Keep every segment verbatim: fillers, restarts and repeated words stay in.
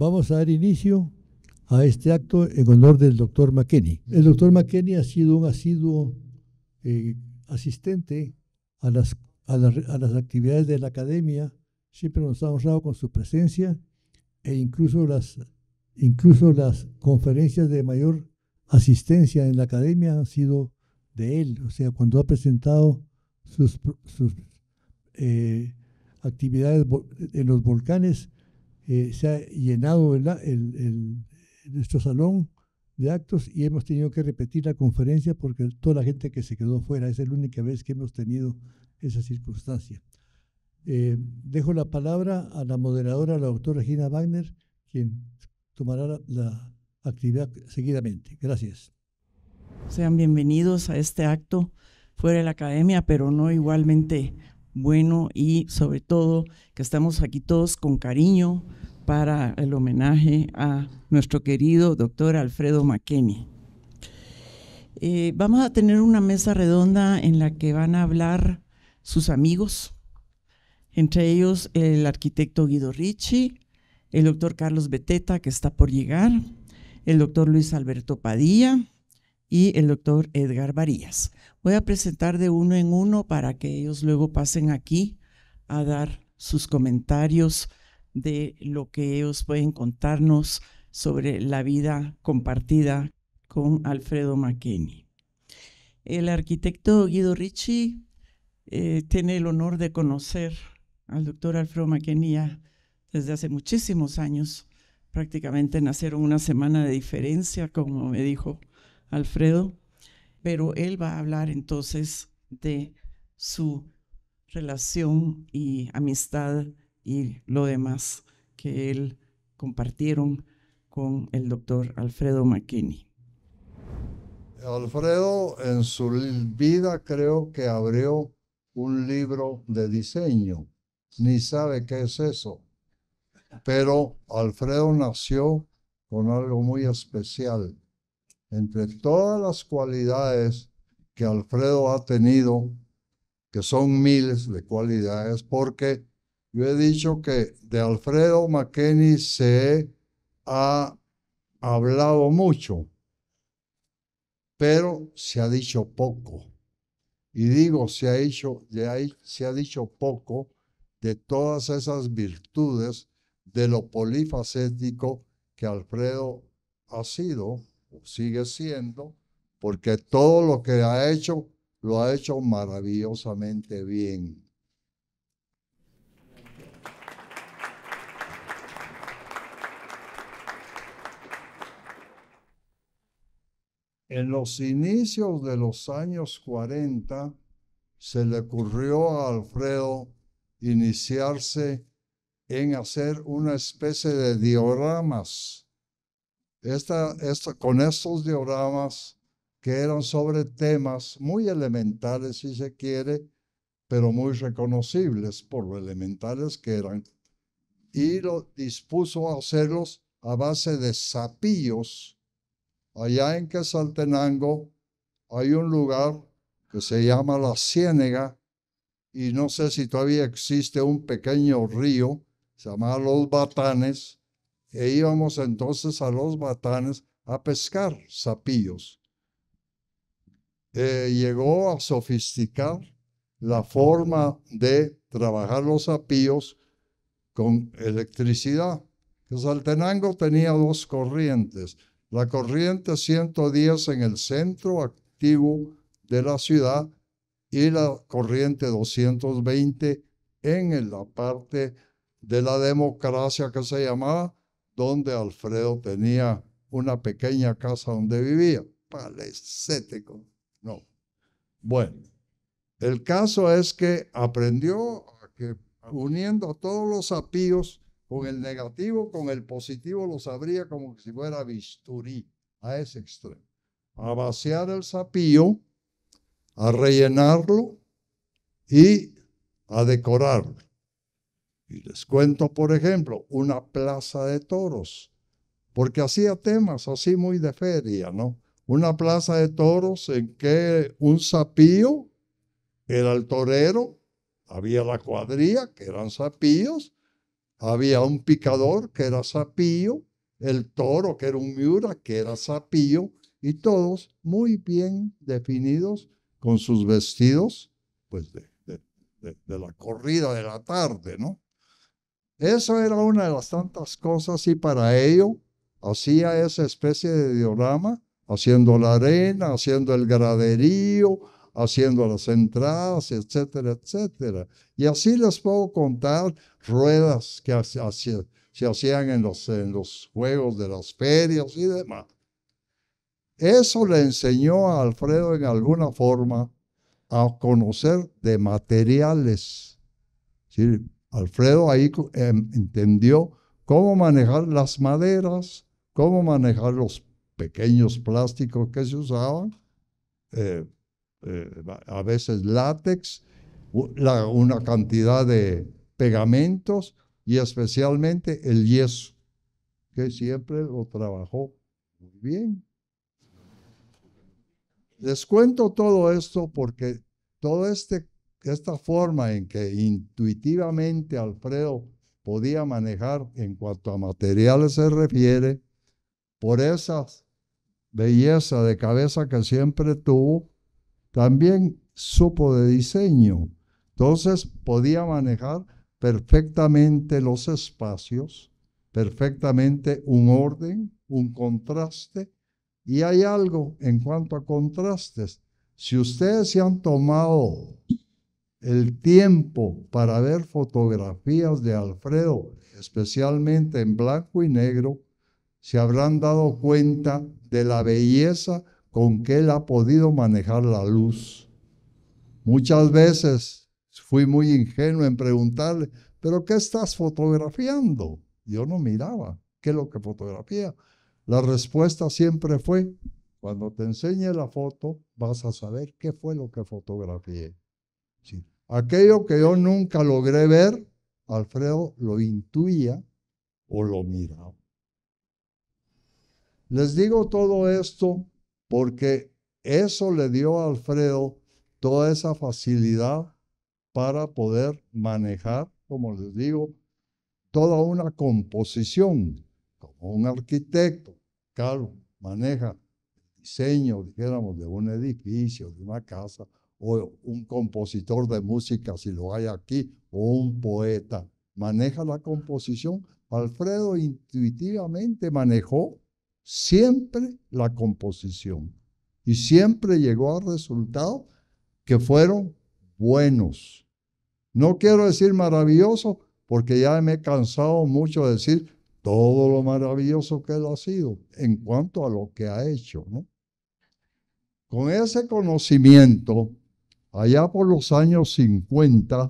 vamos a dar inicio a este acto en honor del doctor McKenney. El doctor McKenney ha sido un asiduo eh, asistente a las, a, las, a las actividades de la academia, siempre nos ha honrado con su presencia e incluso las, incluso las conferencias de mayor asistencia en la academia han sido de él, o sea, cuando ha presentado sus, sus eh, actividades en los volcanes, eh, se ha llenado el, el, el, nuestro salón de actos y hemos tenido que repetir la conferencia porque toda la gente que se quedó fuera, es la única vez que hemos tenido esa circunstancia. Eh, dejo la palabra a la moderadora, la doctora Regina Wagner, quien tomará la, la actividad seguidamente. Gracias. Sean bienvenidos a este acto fuera de la academia, pero no igualmente bueno, y sobre todo que estamos aquí todos con cariño para el homenaje a nuestro querido doctor Alfredo McKenney. Eh, vamos a tener una mesa redonda en la que van a hablar sus amigos, entre ellos el arquitecto Guido Ricci, el doctor Carlos Beteta, que está por llegar, el doctor Luis Alberto Padilla y el doctor Edgar Varías. Voy a presentar de uno en uno para que ellos luego pasen aquí a dar sus comentarios de lo que ellos pueden contarnos sobre la vida compartida con Alfredo McKenney. El arquitecto Guido Ricci eh, tiene el honor de conocer al doctor Alfredo McKenney ya desde hace muchísimos años. Prácticamente nacieron una semana de diferencia, como me dijo Alfredo, pero él va a hablar entonces de su relación y amistad y lo demás que él compartieron con el doctor Alfredo McKenney. Alfredo en su vida creo que abrió un libro de diseño, ni sabe qué es eso, pero Alfredo nació con algo muy especial. Entre todas las cualidades que Alfredo ha tenido, que son miles de cualidades, porque yo he dicho que de Alfredo McKenney se ha hablado mucho, pero se ha dicho poco. Y digo, se ha, hecho, se ha dicho poco de todas esas virtudes, de lo polifacético que Alfredo ha sido, o sigue siendo, porque todo lo que ha hecho, lo ha hecho maravillosamente bien. En los inicios de los años cuarenta, se le ocurrió a Alfredo iniciarse en hacer una especie de dioramas. Esta, esta, con estos dioramas que eran sobre temas muy elementales, si se quiere, pero muy reconocibles por lo elementales que eran, y lo dispuso a hacerlos a base de sapillos. Allá en Quetzaltenango hay un lugar que se llama La Ciénega, y no sé si todavía existe un pequeño río, se llama Los Batanes, e íbamos entonces a Los Batanes a pescar sapillos. Eh, llegó a sofisticar la forma de trabajar los sapillos con electricidad. Quetzaltenango tenía dos corrientes. La corriente ciento diez en el centro activo de la ciudad y la corriente doscientos veinte en la parte de la democracia que se llamaba, donde Alfredo tenía una pequeña casa donde vivía. Palacético. No. Bueno, el caso es que aprendió a que uniendo todos los sapillos, con el negativo, con el positivo, los abría como si fuera bisturí, a ese extremo. A vaciar el sapillo, a rellenarlo y a decorarlo. Y les cuento, por ejemplo, una plaza de toros, porque hacía temas así muy de feria, ¿no? Una plaza de toros en que un sapillo era el torero, había la cuadrilla, que eran sapillos, había un picador que era Zapillo, el toro que era un Miura que era Zapillo, y todos muy bien definidos con sus vestidos, pues de, de, de, de la corrida de la tarde, ¿no? Eso era una de las tantas cosas y para ello hacía esa especie de diorama, haciendo la arena, haciendo el graderío, haciendo las entradas, etcétera, etcétera. Y así les puedo contar ruedas que hacia, se hacían en los, en los juegos de las ferias y demás. Eso le enseñó a Alfredo en alguna forma a conocer de materiales. ¿Sí? Alfredo ahí eh, entendió cómo manejar las maderas, cómo manejar los pequeños plásticos que se usaban, eh, eh, a veces látex, la, una cantidad de pegamentos y especialmente el yeso, que siempre lo trabajó muy bien. Les cuento todo esto porque toda este, esta forma en que intuitivamente Alfredo podía manejar en cuanto a materiales se refiere, por esa belleza de cabeza que siempre tuvo, también supo de diseño. Entonces podía manejar perfectamente los espacios, perfectamente un orden, un contraste. Y hay algo en cuanto a contrastes. Si ustedes se han tomado el tiempo para ver fotografías de Alfredo, especialmente en blanco y negro, se habrán dado cuenta de la belleza con que él ha podido manejar la luz. Muchas veces fui muy ingenuo en preguntarle, ¿pero qué estás fotografiando? Yo no miraba qué es lo que fotografía. La respuesta siempre fue, cuando te enseñe la foto, vas a saber qué fue lo que fotografié. Sí. Aquello que yo nunca logré ver, Alfredo lo intuía o lo miraba. Les digo todo esto porque eso le dio a Alfredo toda esa facilidad para poder manejar, como les digo, toda una composición. Como un arquitecto, claro, maneja el diseño, dijéramos, de un edificio, de una casa, o un compositor de música, si lo hay aquí, o un poeta, maneja la composición. Alfredo intuitivamente manejó siempre la composición y siempre llegó a resultados que fueron buenos. No quiero decir maravilloso, porque ya me he cansado mucho de decir todo lo maravilloso que él ha sido en cuanto a lo que ha hecho, ¿no? Con ese conocimiento, allá por los años cincuenta,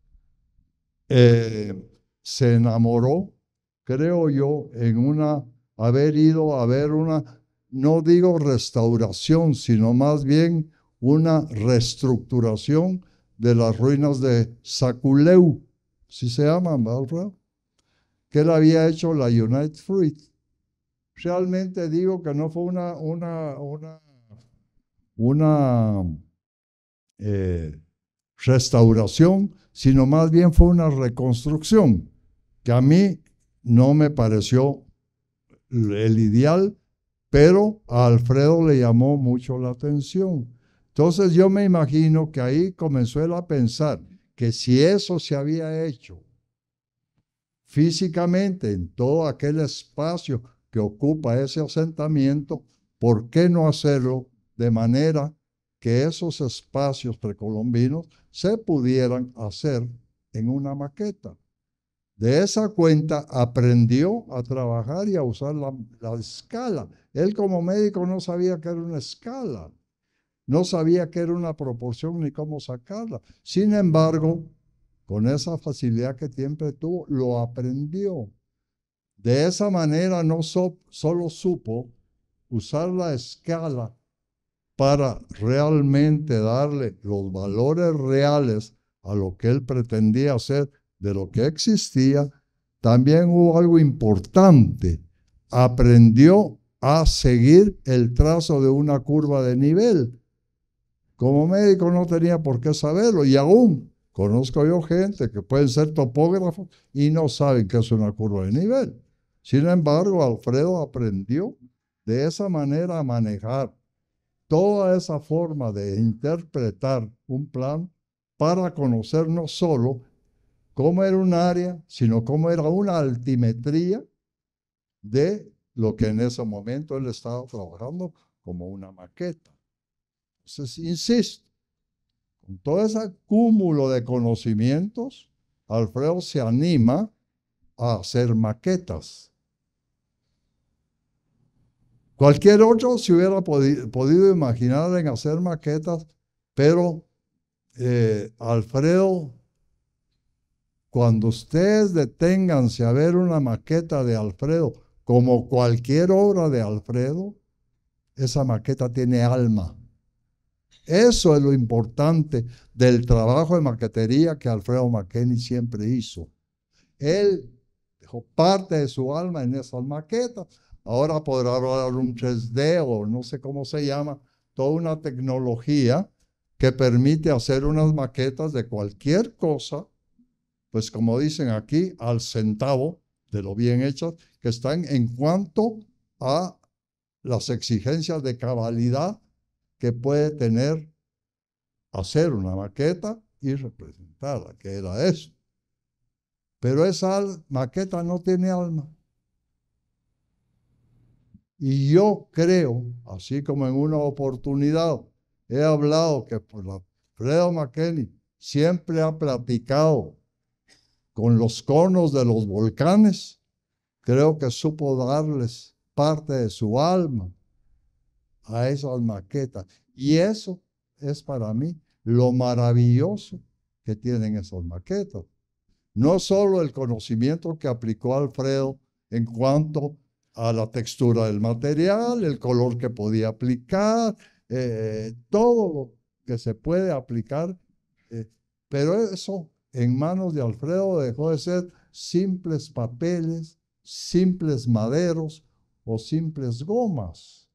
eh, se enamoró, creo yo, en una, haber ido a ver una, no digo restauración, sino más bien una reestructuración de las ruinas de Saculeu, si se llaman, ¿verdad? Que él había hecho la United Fruit. Realmente digo que no fue una, una, una, una eh, restauración, sino más bien fue una reconstrucción, que a mí no me pareció el ideal, pero a Alfredo le llamó mucho la atención. Entonces yo me imagino que ahí comenzó él a pensar que si eso se había hecho físicamente en todo aquel espacio que ocupa ese asentamiento, ¿por qué no hacerlo de manera que esos espacios precolombinos se pudieran hacer en una maqueta? De esa cuenta aprendió a trabajar y a usar la, la escala. Él como médico no sabía qué era una escala, no sabía qué era una proporción ni cómo sacarla. Sin embargo, con esa facilidad que siempre tuvo, lo aprendió. De esa manera no so, solo supo usar la escala para realmente darle los valores reales a lo que él pretendía hacer de lo que existía, también hubo algo importante. Aprendió a seguir el trazo de una curva de nivel. Como médico no tenía por qué saberlo y aún Conozco yo gente que pueden ser topógrafos y no saben qué es una curva de nivel. Sin embargo, Alfredo aprendió de esa manera a manejar toda esa forma de interpretar un plan para conocer no solo cómo era un área, sino cómo era una altimetría de lo que en ese momento él estaba trabajando como una maqueta. Entonces, insisto, con todo ese cúmulo de conocimientos, Alfredo se anima a hacer maquetas. Cualquier otro se hubiera podi- podido imaginar en hacer maquetas, pero eh, Alfredo, cuando ustedes deténganse a ver una maqueta de Alfredo, como cualquier obra de Alfredo, esa maqueta tiene alma. Eso es lo importante del trabajo de maquetería que Alfredo McKinney siempre hizo. Él dejó parte de su alma en esas maquetas. Ahora podrá hablar un tres D o no sé cómo se llama, toda una tecnología que permite hacer unas maquetas de cualquier cosa, pues como dicen aquí, al centavo de lo bien hechas, que están en cuanto a las exigencias de cabalidad que puede tener hacer una maqueta y representarla, que era eso. Pero esa maqueta no tiene alma. Y yo creo, así como en una oportunidad he hablado que por Alfredo McKinney siempre ha platicado con los conos de los volcanes, creo que supo darles parte de su alma a esas maquetas. Y eso es para mí lo maravilloso que tienen esas maquetas. No solo el conocimiento que aplicó Alfredo en cuanto a la textura del material, el color que podía aplicar, eh, todo lo que se puede aplicar, eh, pero eso en manos de Alfredo dejó de ser simples papeles, simples maderos o simples gomas.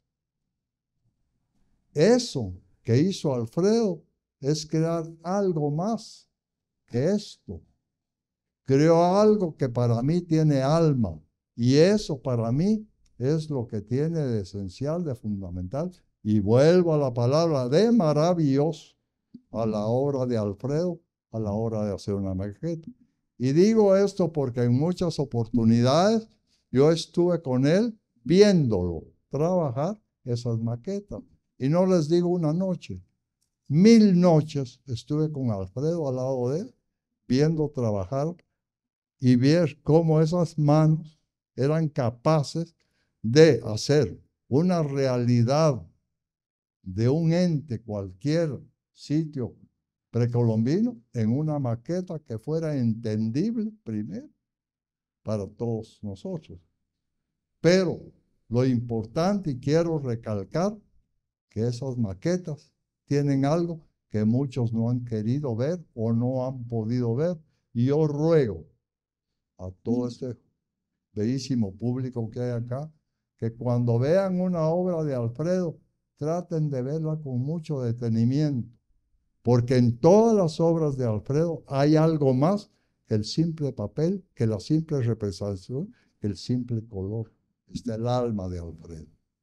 Eso que hizo Alfredo es crear algo más que esto. Creó algo que para mí tiene alma. Y eso para mí es lo que tiene de esencial, de fundamental. Y vuelvo a la palabra de maravilloso a la obra de Alfredo, a la hora de hacer una maqueta. Y digo esto porque en muchas oportunidades yo estuve con él viéndolo trabajar esas maquetas. Y no les digo una noche, mil noches estuve con Alfredo al lado de él, viendo trabajar y ver cómo esas manos eran capaces de hacer una realidad de un ente, cualquier sitio precolombino, en una maqueta que fuera entendible primero para todos nosotros. Pero lo importante, y quiero recalcar, que esas maquetas tienen algo que muchos no han querido ver o no han podido ver. Y yo ruego a todo este bellísimo público que hay acá, que cuando vean una obra de Alfredo, traten de verla con mucho detenimiento, porque en todas las obras de Alfredo hay algo más que el simple papel, que la simple representación, que el simple color. Está el alma de Alfredo.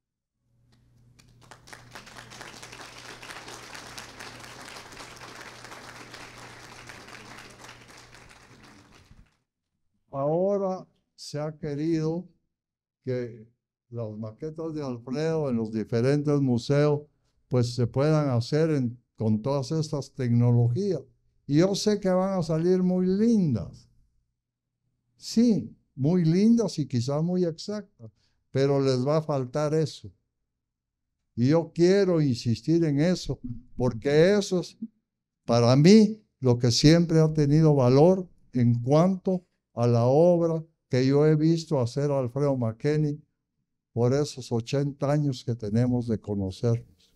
Ahora se ha querido que las maquetas de Alfredo en los diferentes museos pues se puedan hacer en, con todas estas tecnologías. Y yo sé que van a salir muy lindas. Sí, muy lindas y quizás muy exactas, pero les va a faltar eso. Y yo quiero insistir en eso, porque eso es para mí lo que siempre ha tenido valor en cuanto a la obra que yo he visto hacer a Alfredo McKinney por esos ochenta años que tenemos de conocernos.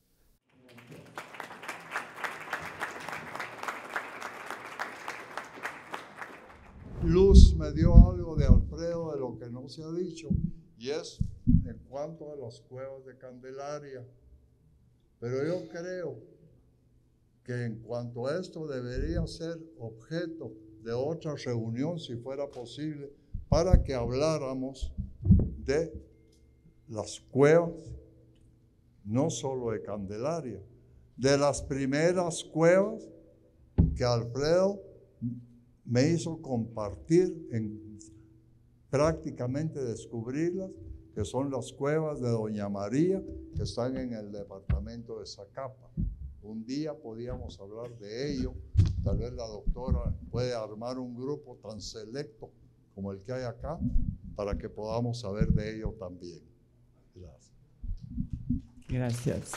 Luz me dio algo de Alfredo de lo que no se ha dicho, y es en cuanto a las cuevas de Candelaria. Pero yo creo que en cuanto a esto debería ser objeto de otra reunión, si fuera posible, para que habláramos de las cuevas, no solo de Candelaria, de las primeras cuevas que Alfredo me hizo compartir, en prácticamente descubrirlas, que son las cuevas de Doña María, que están en el departamento de Zacapa. Un día podíamos hablar de ello, tal vez la doctora puede armar un grupo tan selecto como el que hay acá, para que podamos saber de ello también. Gracias. Gracias.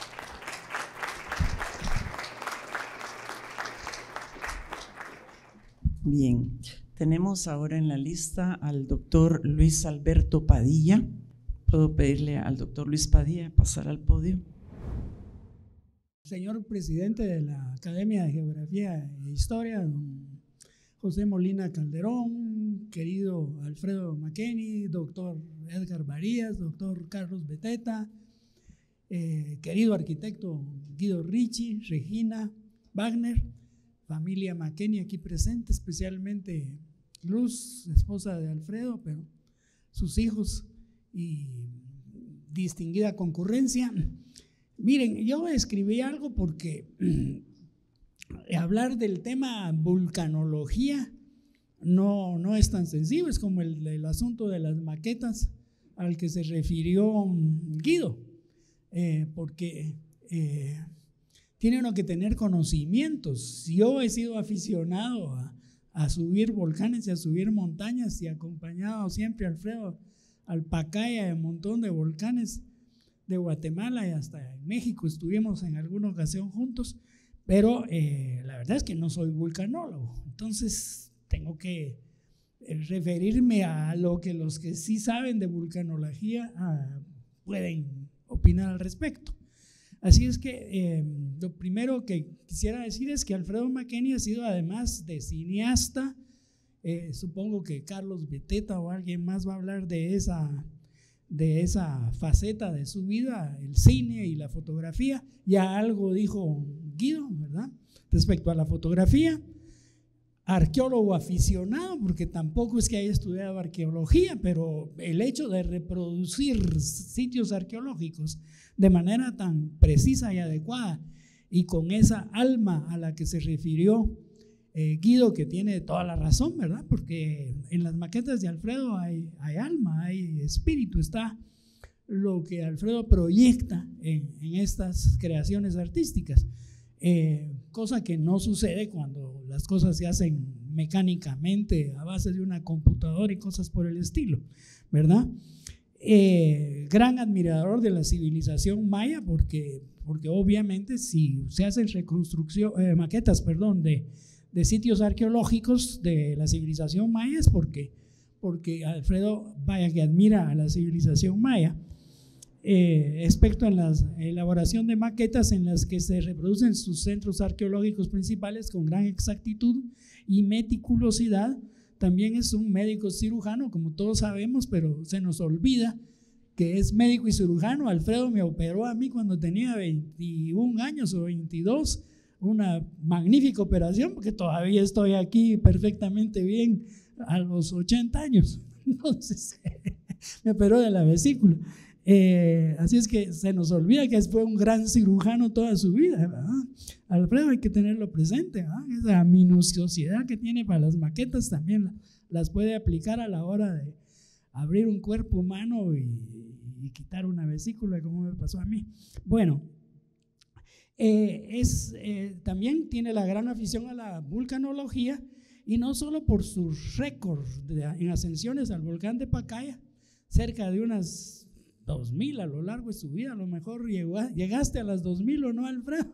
Bien, tenemos ahora en la lista al doctor Luis Alberto Padilla. ¿Puedo pedirle al doctor Luis Padilla pasar al podio? Señor presidente de la Academia de Geografía e Historia, don José Molina Calderón, querido Alfredo McKenney, doctor Edgar Varías, doctor Carlos Beteta, eh, querido arquitecto Guido Ricci, Regina Wagner, familia McKenney aquí presente, especialmente Luz, esposa de Alfredo, pero sus hijos y distinguida concurrencia. Miren, yo escribí algo porque hablar del tema vulcanología no, no es tan sencillo, es como el, el asunto de las maquetas al que se refirió Guido, eh, porque eh, tiene uno que tener conocimientos. Yo he sido aficionado a, a subir volcanes y a subir montañas y acompañado siempre a Alfredo al Pacaya y a un montón de volcanes de Guatemala y hasta en México estuvimos en alguna ocasión juntos, pero eh, la verdad es que no soy vulcanólogo, entonces tengo que referirme a lo que los que sí saben de vulcanología ah, pueden opinar al respecto. Así es que eh, lo primero que quisiera decir es que Alfredo McKenney ha sido, además de cineasta, eh, supongo que Carlos Beteta o alguien más va a hablar de esa de esa faceta de su vida, el cine y la fotografía. Ya algo dijo Guido, ¿verdad? Respecto a la fotografía, arqueólogo aficionado, porque tampoco es que haya estudiado arqueología, pero el hecho de reproducir sitios arqueológicos de manera tan precisa y adecuada y con esa alma a la que se refirió Eh, Guido, que tiene toda la razón, ¿verdad? Porque en las maquetas de Alfredo hay, hay alma, hay espíritu, está lo que Alfredo proyecta en, en estas creaciones artísticas, eh, cosa que no sucede cuando las cosas se hacen mecánicamente a base de una computadora y cosas por el estilo, ¿verdad? Eh, gran admirador de la civilización maya, porque, porque obviamente si se hacen reconstrucción, eh, maquetas, perdón, de de sitios arqueológicos de la civilización maya, es porque, porque Alfredo, vaya que admira a la civilización maya, eh, excepto en la elaboración de maquetas en las que se reproducen sus centros arqueológicos principales con gran exactitud y meticulosidad. También es un médico cirujano, como todos sabemos, pero se nos olvida que es médico y cirujano. Alfredo me operó a mí cuando tenía veintiún años o veintidós, una magnífica operación, porque todavía estoy aquí perfectamente bien a los ochenta años. Entonces, me operó de la vesícula. Eh, así es que se nos olvida que fue un gran cirujano toda su vida, ¿verdad? Alfredo hay que tenerlo presente, ¿verdad? Esa minuciosidad que tiene para las maquetas también las puede aplicar a la hora de abrir un cuerpo humano y, y quitar una vesícula, como me pasó a mí. Bueno, Eh, es, eh, también tiene la gran afición a la vulcanología, y no solo por sus récords de, en ascensiones al volcán de Pacaya, cerca de unas dos mil a lo largo de su vida. A lo mejor llegó a, llegaste a las dos mil o no, Alfredo.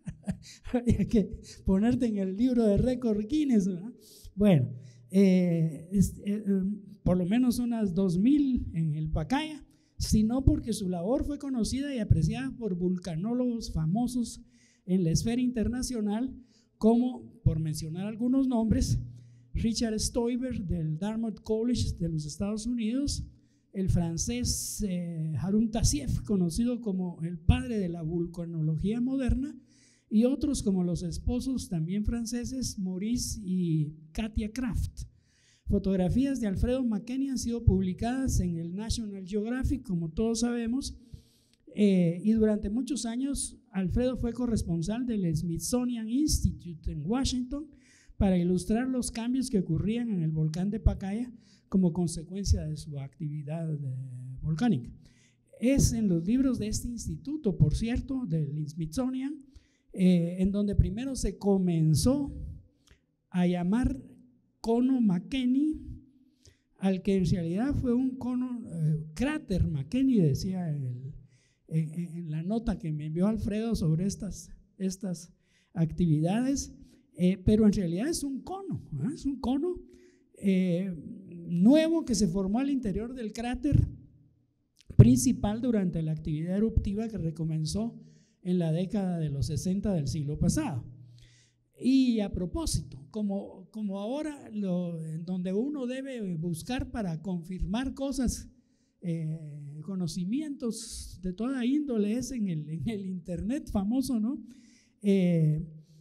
Hay que ponerte en el libro de récord Guinness, ¿verdad? Bueno, eh, es, eh, por lo menos unas dos mil en el Pacaya, sino porque su labor fue conocida y apreciada por vulcanólogos famosos en la esfera internacional, como, por mencionar algunos nombres, Richard Stoiber del Dartmouth College de los Estados Unidos, el francés eh, Harun Tassieff, conocido como el padre de la vulcanología moderna, y otros como los esposos también franceses, Maurice y Katia Kraft. Fotografías de Alfredo McKinney han sido publicadas en el National Geographic, como todos sabemos, eh, y durante muchos años Alfredo fue corresponsal del Smithsonian Institute en Washington para ilustrar los cambios que ocurrían en el volcán de Pacaya como consecuencia de su actividad eh, volcánica. Es en los libros de este instituto, por cierto, del Smithsonian, eh, en donde primero se comenzó a llamar cono McKinney, al que en realidad fue un cono, eh, cráter McKinney, decía el, en, en la nota que me envió Alfredo sobre estas, estas actividades, eh, pero en realidad es un cono, ¿eh? es un cono eh, nuevo que se formó al interior del cráter principal durante la actividad eruptiva que recomenzó en la década de los sesenta del siglo pasado. Y a propósito, como, como ahora lo, en donde uno debe buscar para confirmar cosas, eh, conocimientos de toda índole es en el, en el internet famoso, ¿no? Eh,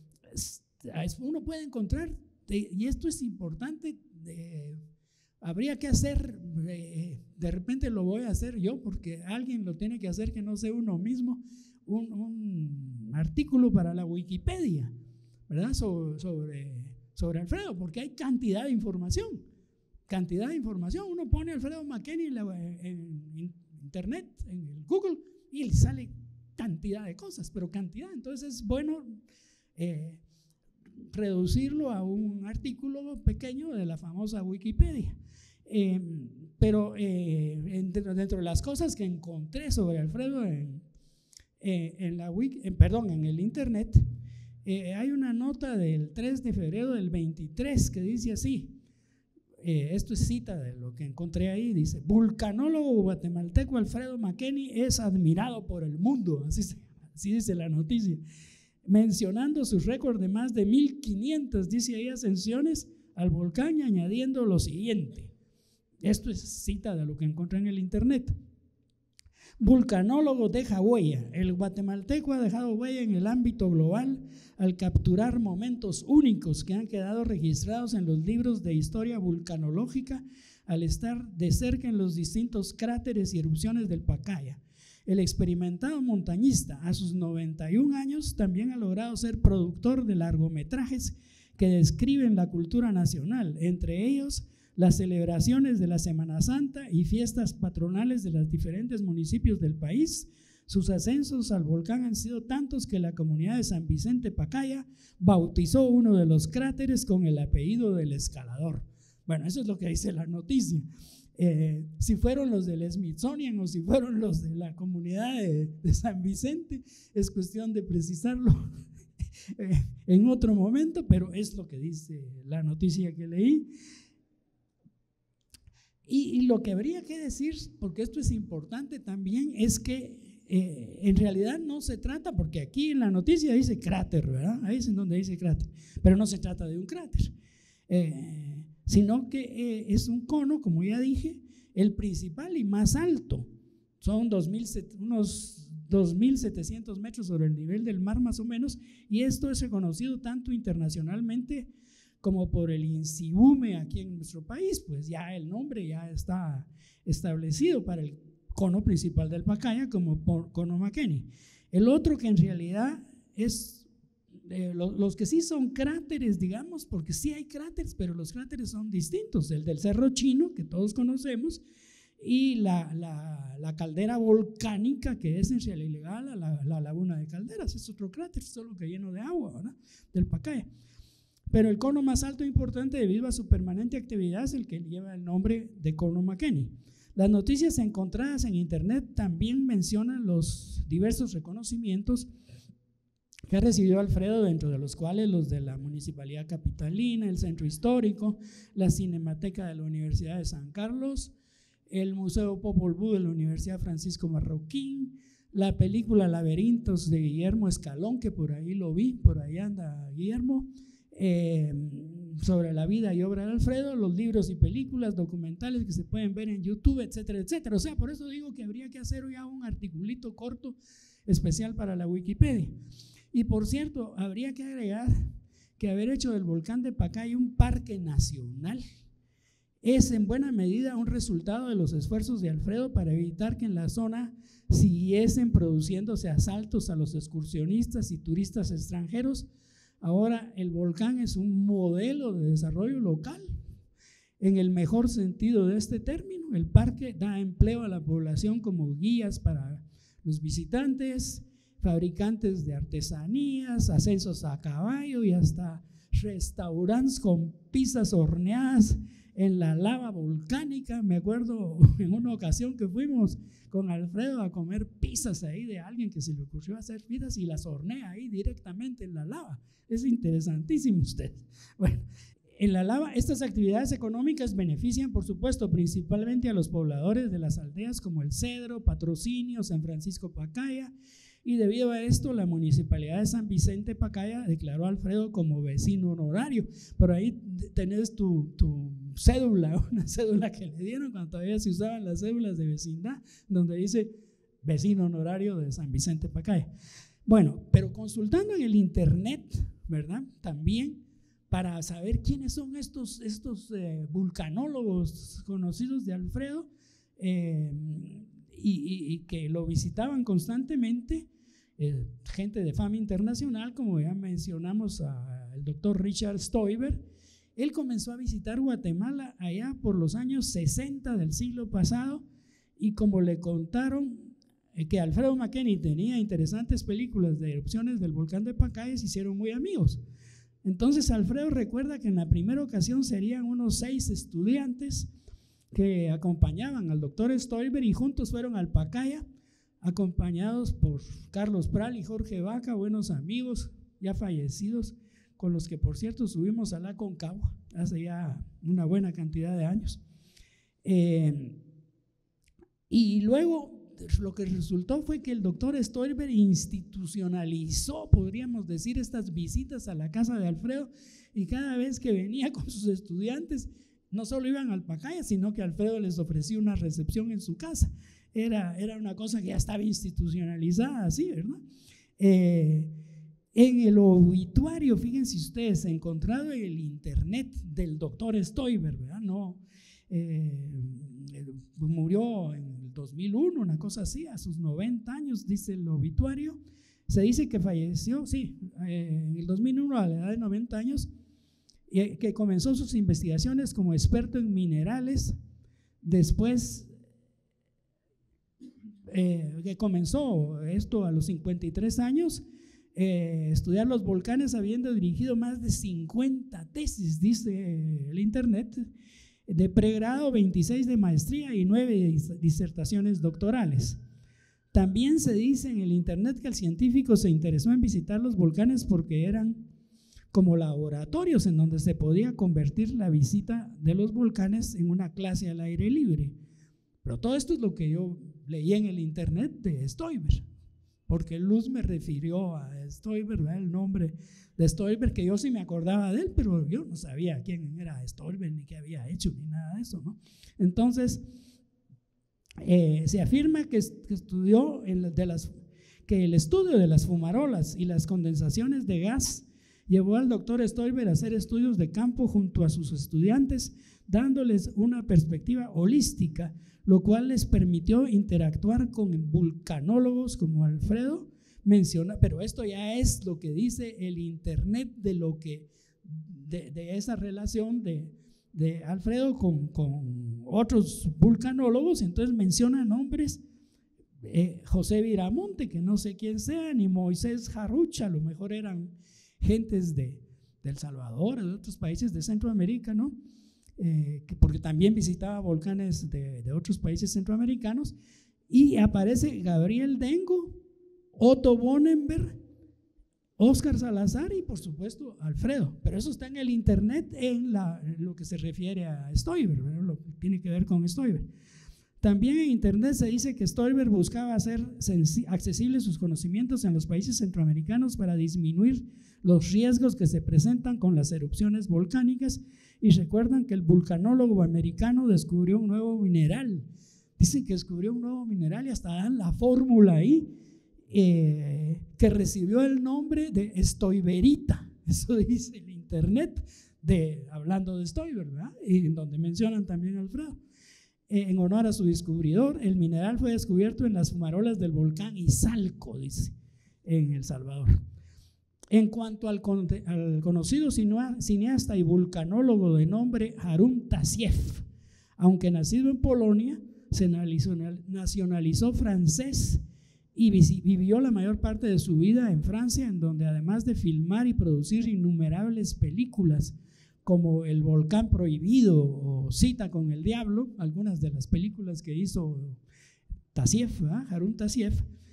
uno puede encontrar, y esto es importante, eh, habría que hacer, eh, de repente lo voy a hacer yo porque alguien lo tiene que hacer que no sea uno mismo, un, un artículo para la Wikipedia, ¿verdad? Sobre, sobre, sobre Alfredo, porque hay cantidad de información, cantidad de información. Uno pone Alfredo McKinney en, la, en internet, en el Google, y le sale cantidad de cosas, pero cantidad. Entonces es bueno eh, reducirlo a un artículo pequeño de la famosa Wikipedia. Eh, pero eh, dentro, dentro de las cosas que encontré sobre Alfredo en, eh, en la wiki, en, perdón, en el internet, Eh, hay una nota del tres de febrero del veintitrés que dice así, eh, esto es cita de lo que encontré ahí, dice: vulcanólogo guatemalteco Alfredo McKinney es admirado por el mundo, así, así dice la noticia, mencionando su récord de más de mil quinientas, dice ahí, ascensiones al volcán, y añadiendo lo siguiente, esto es cita de lo que encontré en el internet: vulcanólogo deja huella. El guatemalteco ha dejado huella en el ámbito global al capturar momentos únicos que han quedado registrados en los libros de historia vulcanológica al estar de cerca en los distintos cráteres y erupciones del Pacaya. El experimentado montañista, a sus noventa y un años, también ha logrado ser productor de largometrajes que describen la cultura nacional, entre ellos las celebraciones de la Semana Santa y fiestas patronales de los diferentes municipios del país. Sus ascensos al volcán han sido tantos que la comunidad de San Vicente Pacaya bautizó uno de los cráteres con el apellido del escalador. Bueno, eso es lo que dice la noticia. Eh, si fueron los del Smithsonian o si fueron los de la comunidad de, de San Vicente, es cuestión de precisarlo eh, en otro momento, pero es lo que dice la noticia que leí. Y, y lo que habría que decir, porque esto es importante también, es que eh, en realidad no se trata, porque aquí en la noticia dice cráter, ¿verdad? Ahí es en donde dice cráter, pero no se trata de un cráter, eh, sino que eh, es un cono, como ya dije, el principal y más alto. Son dos mil, unos dos mil setecientos metros sobre el nivel del mar más o menos, y esto es reconocido tanto internacionalmente como por el INSIBUME aquí en nuestro país, pues ya el nombre ya está establecido para el cono principal del Pacaya como por cono McKinney. El otro que en realidad es, eh, lo, los que sí son cráteres, digamos, porque sí hay cráteres, pero los cráteres son distintos, el del Cerro Chino, que todos conocemos, y la, la, la caldera volcánica, que es en realidad la, la, la laguna de Calderas, es otro cráter, solo que lleno de agua, ¿verdad? Del Pacaya. Pero el cono más alto e importante debido a su permanente actividad es el que lleva el nombre de cono McKinney. Las noticias encontradas en internet también mencionan los diversos reconocimientos que ha recibido Alfredo, dentro de los cuales los de la Municipalidad Capitalina, el Centro Histórico, la Cinemateca de la Universidad de San Carlos, el Museo Popol Vuh de la Universidad Francisco Marroquín, la película Laberintos de Guillermo Escalón, que por ahí lo vi, por ahí anda Guillermo, Eh, sobre la vida y obra de Alfredo, los libros y películas, documentales que se pueden ver en YouTube, etcétera, etcétera. O sea, por eso digo que habría que hacer ya un articulito corto especial para la Wikipedia. Y por cierto, habría que agregar que haber hecho del volcán de Pacaya un parque nacional es en buena medida un resultado de los esfuerzos de Alfredo para evitar que en la zona siguiesen produciéndose asaltos a los excursionistas y turistas extranjeros. Ahora el volcán es un modelo de desarrollo local, en el mejor sentido de este término. El parque da empleo a la población como guías para los visitantes, fabricantes de artesanías, ascensos a caballo y hasta restaurantes con pizzas horneadas en la lava volcánica. Me acuerdo en una ocasión que fuimos con Alfredo a comer pizzas ahí de alguien que se le ocurrió hacer pizzas y las hornea ahí directamente en la lava. Es interesantísimo usted. Bueno, en la lava estas actividades económicas benefician, por supuesto, principalmente a los pobladores de las aldeas como El Cedro, Patrocinio, San Francisco Pacaya, y debido a esto la Municipalidad de San Vicente Pacaya declaró a Alfredo como vecino honorario. Por ahí tenés tu, tu cédula, una cédula que le dieron cuando todavía se usaban las cédulas de vecindad, donde dice vecino honorario de San Vicente Pacaya. Bueno, pero consultando en el internet, ¿verdad? También para saber quiénes son estos, estos eh, vulcanólogos conocidos de Alfredo eh, y, y, y que lo visitaban constantemente, eh, gente de fama internacional, como ya mencionamos al doctor Richard Stoiber. Él comenzó a visitar Guatemala allá por los años sesenta del siglo pasado, y como le contaron eh, que Alfredo McKinney tenía interesantes películas de erupciones del volcán de Pacaya, se hicieron muy amigos. Entonces Alfredo recuerda que en la primera ocasión serían unos seis estudiantes que acompañaban al doctor Stoiber y juntos fueron al Pacaya, acompañados por Carlos Pral y Jorge Vaca, buenos amigos ya fallecidos, con los que por cierto subimos a la Aconcagua hace ya una buena cantidad de años. Eh, y luego lo que resultó fue que el doctor Stoiber institucionalizó, podríamos decir, estas visitas a la casa de Alfredo, y cada vez que venía con sus estudiantes no solo iban al Pacaya, sino que Alfredo les ofrecía una recepción en su casa. Era, era una cosa que ya estaba institucionalizada así, ¿verdad? Eh, en el obituario, fíjense ustedes, encontrado en el internet del doctor Stoiber, ¿verdad? No, eh, murió en el dos mil uno, una cosa así, a sus noventa años, dice el obituario. Se dice que falleció, sí, eh, en el dos mil uno a la edad de noventa años, eh, que comenzó sus investigaciones como experto en minerales. Después eh, que comenzó esto a los cincuenta y tres años, eh, estudiar los volcanes, habiendo dirigido más de cincuenta tesis, dice el internet, de pregrado, veintiséis de maestría y nueve disertaciones doctorales. También se dice en el internet que el científico se interesó en visitar los volcanes porque eran como laboratorios en donde se podía convertir la visita de los volcanes en una clase al aire libre. Pero todo esto es lo que yo leí en el internet de Stoiber, porque Luz me refirió a Stoiber, ¿verdad? El nombre de Stoiber, que yo sí me acordaba de él, pero yo no sabía quién era Stoiber, ni qué había hecho, ni nada de eso, ¿no? Entonces, eh, se afirma que, que estudió el, de las, que el estudio de las fumarolas y las condensaciones de gas llevó al doctor Stoiber a hacer estudios de campo junto a sus estudiantes, dándoles una perspectiva holística, lo cual les permitió interactuar con vulcanólogos como Alfredo menciona. Pero esto ya es lo que dice el internet de lo que de, de esa relación de, de Alfredo con, con otros vulcanólogos. Entonces menciona nombres, eh, José Viramonte, que no sé quién sea, ni Moisés Jarrucha, a lo mejor eran gentes de, de El Salvador, de otros países de Centroamérica, ¿no? Eh, que porque también visitaba volcanes de, de otros países centroamericanos. Y aparece Gabriel Dengo, Otto Bonenberg, Óscar Salazar y por supuesto Alfredo. Pero eso está en el internet en, la, en lo que se refiere a Stoiber, ¿verdad? Lo que tiene que ver con Stoiber. También en internet se dice que Stoiber buscaba hacer accesibles sus conocimientos en los países centroamericanos para disminuir los riesgos que se presentan con las erupciones volcánicas. Y recuerdan que el vulcanólogo americano descubrió un nuevo mineral. Dicen que descubrió un nuevo mineral y hasta dan la fórmula ahí. eh, que recibió el nombre de Stoiberita. Eso dice el internet, de, hablando de Stoiber, ¿verdad? Y en donde mencionan también a Alfredo. Eh, en honor a su descubridor, el mineral fue descubierto en las fumarolas del volcán Izalco, dice, en El Salvador. En cuanto al, con, al conocido cineasta y vulcanólogo de nombre Harun Tassiev, aunque nacido en Polonia, se nacionalizó francés y vivió la mayor parte de su vida en Francia, en donde además de filmar y producir innumerables películas como El Volcán Prohibido o Cita con el Diablo, algunas de las películas que hizo Tassiev, ¿eh? Harun Tassiev,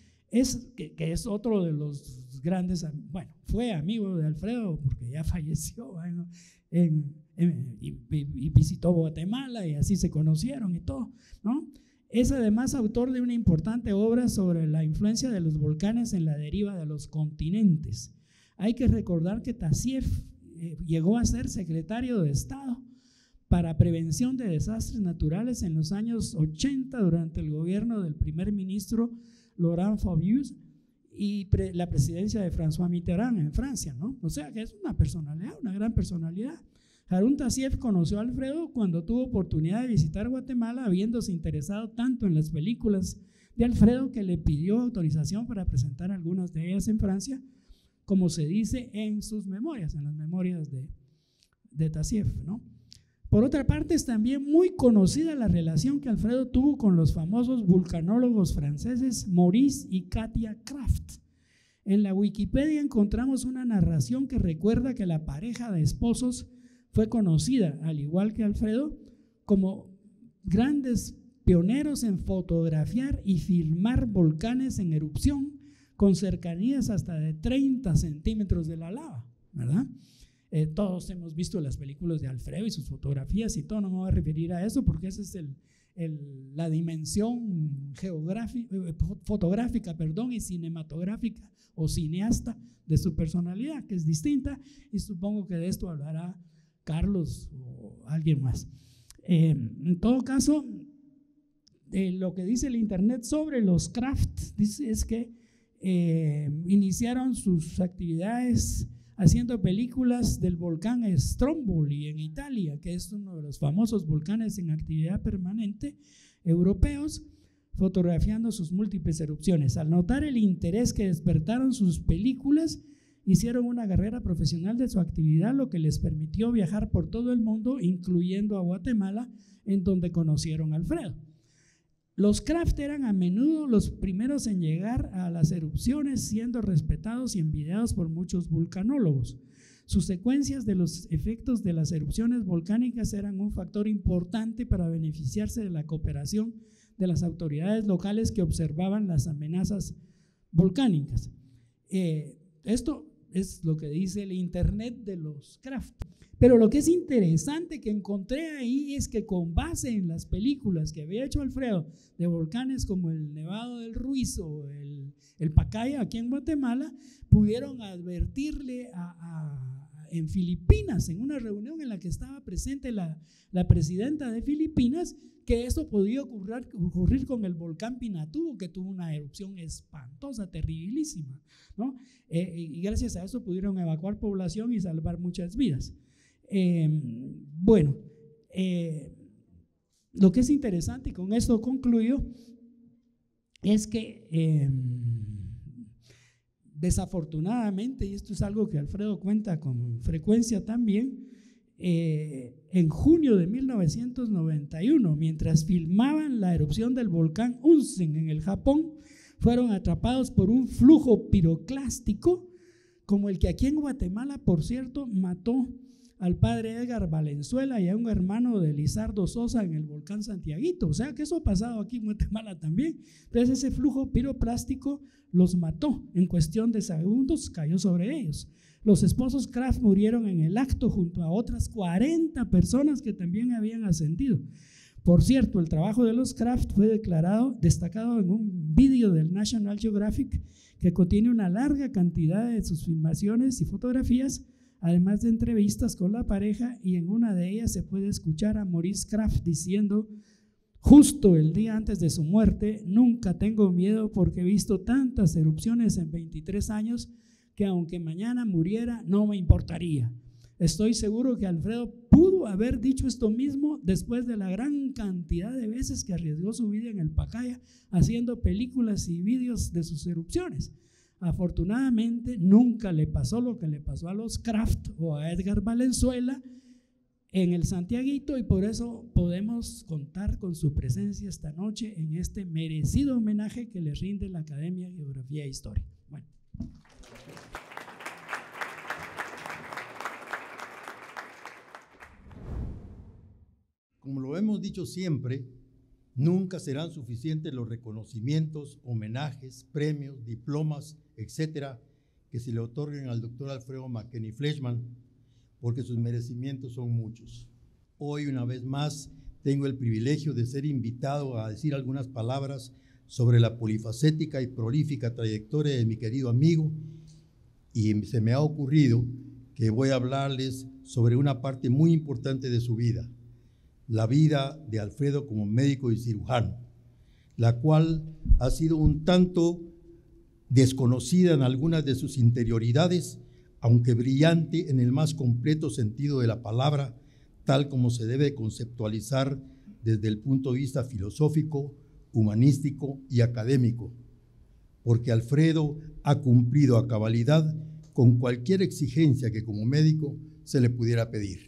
es, que, que es otro de los grandes, bueno, fue amigo de Alfredo porque ya falleció, bueno, en, en, y, y visitó Guatemala y así se conocieron y todo, ¿no? Es además autor de una importante obra sobre la influencia de los volcanes en la deriva de los continentes. Hay que recordar que Tassiev eh, llegó a ser secretario de Estado para prevención de desastres naturales en los años ochenta durante el gobierno del primer ministro Laurent Fabius y pre, la presidencia de François Mitterrand en Francia, ¿no? O sea que es una personalidad, una gran personalidad. Harun Tassiev conoció a Alfredo cuando tuvo oportunidad de visitar Guatemala, habiéndose interesado tanto en las películas de Alfredo que le pidió autorización para presentar algunas de ellas en Francia, como se dice en sus memorias, en las memorias de, de Tassiev, ¿no? Por otra parte, es también muy conocida la relación que Alfredo tuvo con los famosos vulcanólogos franceses Maurice y Katia Kraft. En la Wikipedia encontramos una narración que recuerda que la pareja de esposos fue conocida, al igual que Alfredo, como grandes pioneros en fotografiar y filmar volcanes en erupción con cercanías hasta de treinta centímetros de la lava, ¿verdad? Eh, todos hemos visto las películas de Alfredo y sus fotografías y todo, no me voy a referir a eso porque esa es el, el, la dimensión geográfica, eh, fotográfica perdón, y cinematográfica o cineasta de su personalidad, que es distinta, y supongo que de esto hablará Carlos o alguien más. Eh, en todo caso, eh, lo que dice el internet sobre los Kraft dice, es que eh, iniciaron sus actividades haciendo películas del volcán Stromboli en Italia, que es uno de los famosos volcanes en actividad permanente europeos, fotografiando sus múltiples erupciones. Al notar el interés que despertaron sus películas, hicieron una carrera profesional de su actividad, lo que les permitió viajar por todo el mundo, incluyendo a Guatemala, en donde conocieron a Alfredo. Los Kraft eran a menudo los primeros en llegar a las erupciones, siendo respetados y envidiados por muchos vulcanólogos. Sus secuencias de los efectos de las erupciones volcánicas eran un factor importante para beneficiarse de la cooperación de las autoridades locales que observaban las amenazas volcánicas. Eh, esto es lo que dice el internet de los Kraft. Pero lo que es interesante que encontré ahí es que con base en las películas que había hecho Alfredo de volcanes como el Nevado del Ruiz o el, el Pacaya aquí en Guatemala, pudieron advertirle a, a, en Filipinas, en una reunión en la que estaba presente la, la presidenta de Filipinas, que eso podía ocurrir, ocurrir con el volcán Pinatubo, que tuvo una erupción espantosa, terribilísima, ¿no? Eh, y gracias a eso pudieron evacuar población y salvar muchas vidas. Eh, bueno, eh, lo que es interesante, y con esto concluyo, es que eh, desafortunadamente, y esto es algo que Alfredo cuenta con frecuencia también, eh, en junio de mil novecientos noventa y uno, mientras filmaban la erupción del volcán Unzen en el Japón, fueron atrapados por un flujo piroclástico como el que aquí en Guatemala, por cierto, mató al padre Edgar Valenzuela y a un hermano de Lizardo Sosa en el volcán Santiaguito. O sea que eso ha pasado aquí en Guatemala también. Entonces ese flujo piroplástico los mató, en cuestión de segundos cayó sobre ellos. Los esposos Kraft murieron en el acto junto a otras cuarenta personas que también habían ascendido. Por cierto, el trabajo de los Kraft fue declarado, destacado en un vídeo del National Geographic que contiene una larga cantidad de sus filmaciones y fotografías, además de entrevistas con la pareja, y en una de ellas se puede escuchar a Maurice Kraft diciendo: justo el día antes de su muerte: nunca tengo miedo porque he visto tantas erupciones en veintitrés años que aunque mañana muriera no me importaría. Estoy seguro que Alfredo pudo haber dicho esto mismo después de la gran cantidad de veces que arriesgó su vida en el Pacaya haciendo películas y vídeos de sus erupciones. Afortunadamente nunca le pasó lo que le pasó a los Kraft o a Edgar Valenzuela en el Santiaguito, y por eso podemos contar con su presencia esta noche en este merecido homenaje que le rinde la Academia de Geografía e Historia. Bueno. Como lo hemos dicho siempre, nunca serán suficientes los reconocimientos, homenajes, premios, diplomas, etcétera, que se le otorguen al doctor Alfredo McKenney Fleischmann, porque sus merecimientos son muchos. Hoy, una vez más, tengo el privilegio de ser invitado a decir algunas palabras sobre la polifacética y prolífica trayectoria de mi querido amigo, y se me ha ocurrido que voy a hablarles sobre una parte muy importante de su vida, la vida de Alfredo como médico y cirujano, la cual ha sido un tanto desconocida en algunas de sus interioridades, aunque brillante en el más completo sentido de la palabra, tal como se debe conceptualizar desde el punto de vista filosófico, humanístico y académico, porque Alfredo ha cumplido a cabalidad con cualquier exigencia que como médico se le pudiera pedir.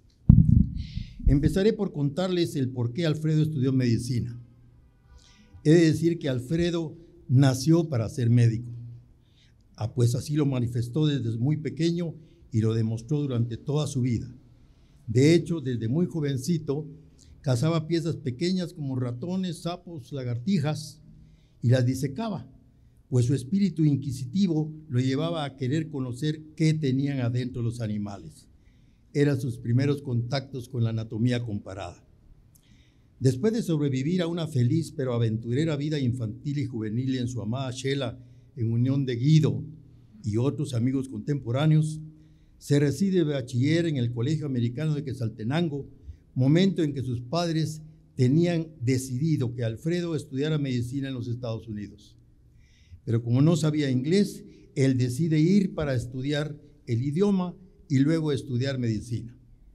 Empezaré por contarles el por qué Alfredo estudió medicina. He de decir que Alfredo nació para ser médico. Ah, pues así lo manifestó desde muy pequeño y lo demostró durante toda su vida. De hecho, desde muy jovencito, cazaba piezas pequeñas como ratones, sapos, lagartijas y las disecaba, pues su espíritu inquisitivo lo llevaba a querer conocer qué tenían adentro los animales. Eran sus primeros contactos con la anatomía comparada. Después de sobrevivir a una feliz pero aventurera vida infantil y juvenil en su amada Shela, en unión de Guido y otros amigos contemporáneos, se recibe bachiller en el Colegio Americano de Quetzaltenango, momento en que sus padres tenían decidido que Alfredo estudiara medicina en los Estados Unidos. Pero como no sabía inglés, él decide ir para estudiar el idioma y luego estudiar medicina.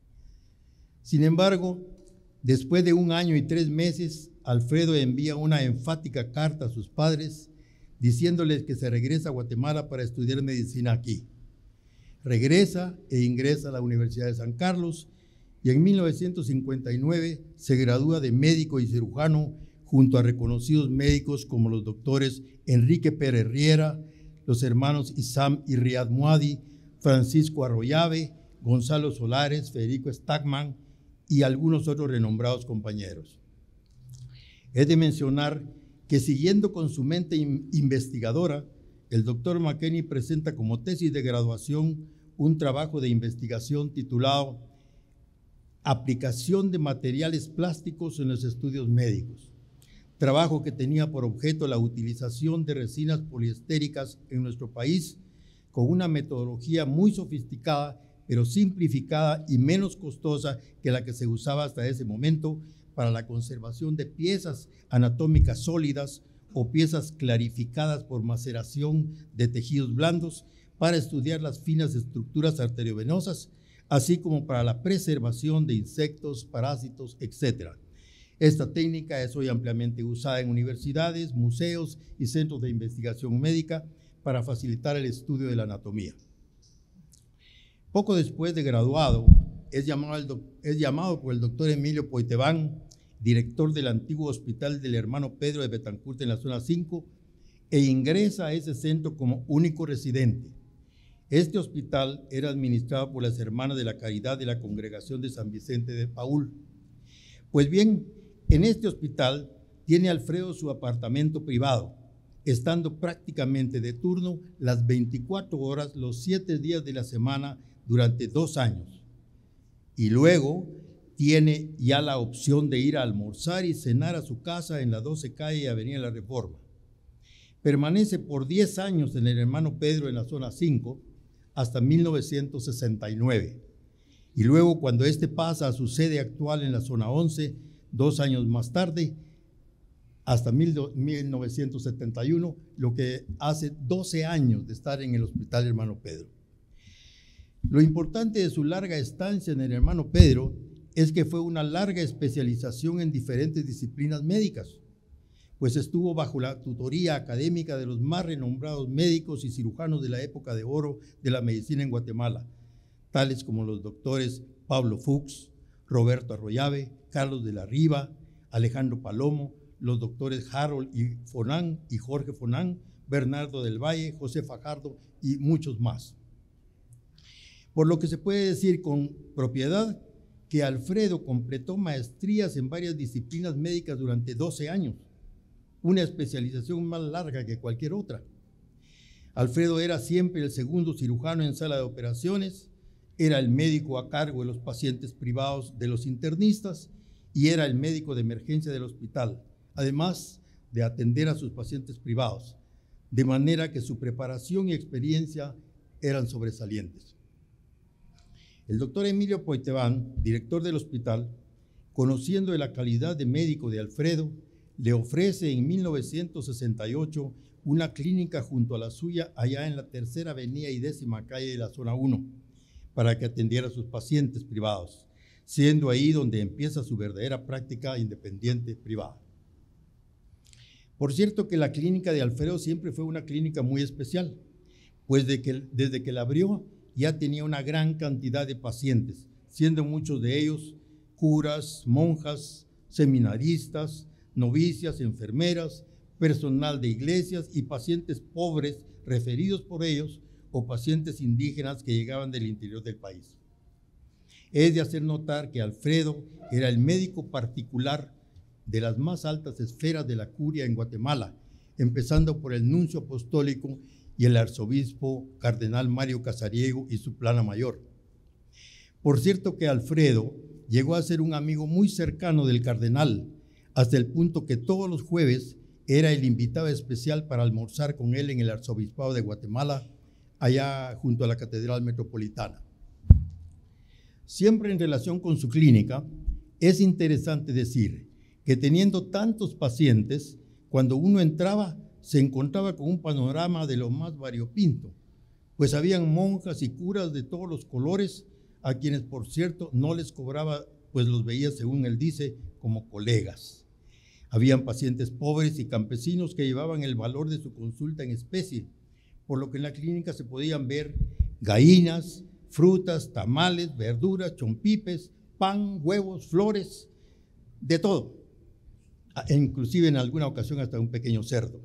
Sin embargo, después de un año y tres meses, Alfredo envía una enfática carta a sus padres diciéndoles que se regresa a Guatemala para estudiar medicina aquí. Regresa e ingresa a la Universidad de San Carlos y en mil novecientos cincuenta y nueve se gradúa de médico y cirujano junto a reconocidos médicos como los doctores Enrique Pérez Riera, los hermanos Isam y Riad Muadi, Francisco Arroyave, Gonzalo Solares, Federico Stackman y algunos otros renombrados compañeros. Es de mencionar que siguiendo con su mente investigadora, el doctor McKenney presenta como tesis de graduación un trabajo de investigación titulado Aplicación de materiales plásticos en los estudios médicos, trabajo que tenía por objeto la utilización de resinas poliestéricas en nuestro país con una metodología muy sofisticada, pero simplificada y menos costosa que la que se usaba hasta ese momento para la conservación de piezas anatómicas sólidas o piezas clarificadas por maceración de tejidos blandos para estudiar las finas estructuras arteriovenosas, así como para la preservación de insectos, parásitos, etcétera. Esta técnica es hoy ampliamente usada en universidades, museos y centros de investigación médica para facilitar el estudio de la anatomía. Poco después de graduado, es llamado, el es llamado por el doctor Emilio Poitevin, director del antiguo hospital del hermano Pedro de Betancourt en la zona cinco, e ingresa a ese centro como único residente. Este hospital era administrado por las Hermanas de la Caridad de la Congregación de San Vicente de Paúl. Pues bien, en este hospital tiene Alfredo su apartamento privado, estando prácticamente de turno las veinticuatro horas, los siete días de la semana durante dos años. Y luego tiene ya la opción de ir a almorzar y cenar a su casa en la doce calle y Avenida La Reforma. Permanece por diez años en el hermano Pedro en la zona cinco hasta mil novecientos sesenta y nueve. Y luego, cuando este pasa a su sede actual en la zona once, dos años más tarde, hasta mil novecientos setenta y uno, lo que hace doce años de estar en el Hospital Hermano Pedro. Lo importante de su larga estancia en el Hermano Pedro es que fue una larga especialización en diferentes disciplinas médicas, pues estuvo bajo la tutoría académica de los más renombrados médicos y cirujanos de la época de oro de la medicina en Guatemala, tales como los doctores Pablo Fuchs, Roberto Arroyave, Carlos de la Riva, Alejandro Palomo, los doctores Harold y Fonán y Jorge Fonán, Bernardo del Valle, José Fajardo y muchos más. Por lo que se puede decir con propiedad que Alfredo completó maestrías en varias disciplinas médicas durante doce años, una especialización más larga que cualquier otra. Alfredo era siempre el segundo cirujano en sala de operaciones, era el médico a cargo de los pacientes privados de los internistas y era el médico de emergencia del hospital, además de atender a sus pacientes privados, de manera que su preparación y experiencia eran sobresalientes. El doctor Emilio Poitevin, director del hospital, conociendo de la calidad de médico de Alfredo, le ofrece en mil novecientos sesenta y ocho una clínica junto a la suya allá en la tercera avenida y décima calle de la zona uno para que atendiera a sus pacientes privados, siendo ahí donde empieza su verdadera práctica independiente privada. Por cierto que la clínica de Alfredo siempre fue una clínica muy especial, pues de que, desde que la abrió ya tenía una gran cantidad de pacientes, siendo muchos de ellos curas, monjas, seminaristas, novicias, enfermeras, personal de iglesias y pacientes pobres referidos por ellos o pacientes indígenas que llegaban del interior del país. Es de hacer notar que Alfredo era el médico particular de las más altas esferas de la curia en Guatemala, empezando por el nuncio apostólico y el arzobispo cardenal Mario Casariego y su plana mayor. Por cierto que Alfredo llegó a ser un amigo muy cercano del cardenal, hasta el punto que todos los jueves era el invitado especial para almorzar con él en el arzobispado de Guatemala, allá junto a la Catedral Metropolitana. Siempre en relación con su clínica, es interesante decir que teniendo tantos pacientes, cuando uno entraba se encontraba con un panorama de lo más variopinto, pues habían monjas y curas de todos los colores, a quienes por cierto no les cobraba, pues los veía, según él dice, como colegas. Habían pacientes pobres y campesinos que llevaban el valor de su consulta en especie, por lo que en la clínica se podían ver gallinas, frutas, tamales, verduras, chompipes, pan, huevos, flores, de todo, e inclusive en alguna ocasión hasta un pequeño cerdo.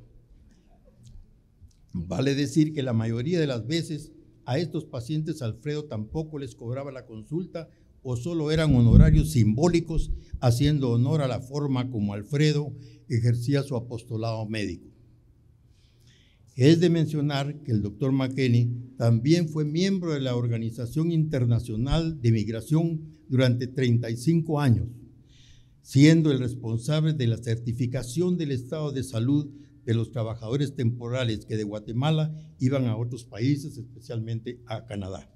Vale decir que la mayoría de las veces a estos pacientes Alfredo tampoco les cobraba la consulta o solo eran honorarios simbólicos, haciendo honor a la forma como Alfredo ejercía su apostolado médico. Es de mencionar que el doctor McKenney también fue miembro de la Organización Internacional de Migración durante treinta y cinco años, siendo el responsable de la certificación del estado de salud de los trabajadores temporales que de Guatemala iban a otros países, especialmente a Canadá.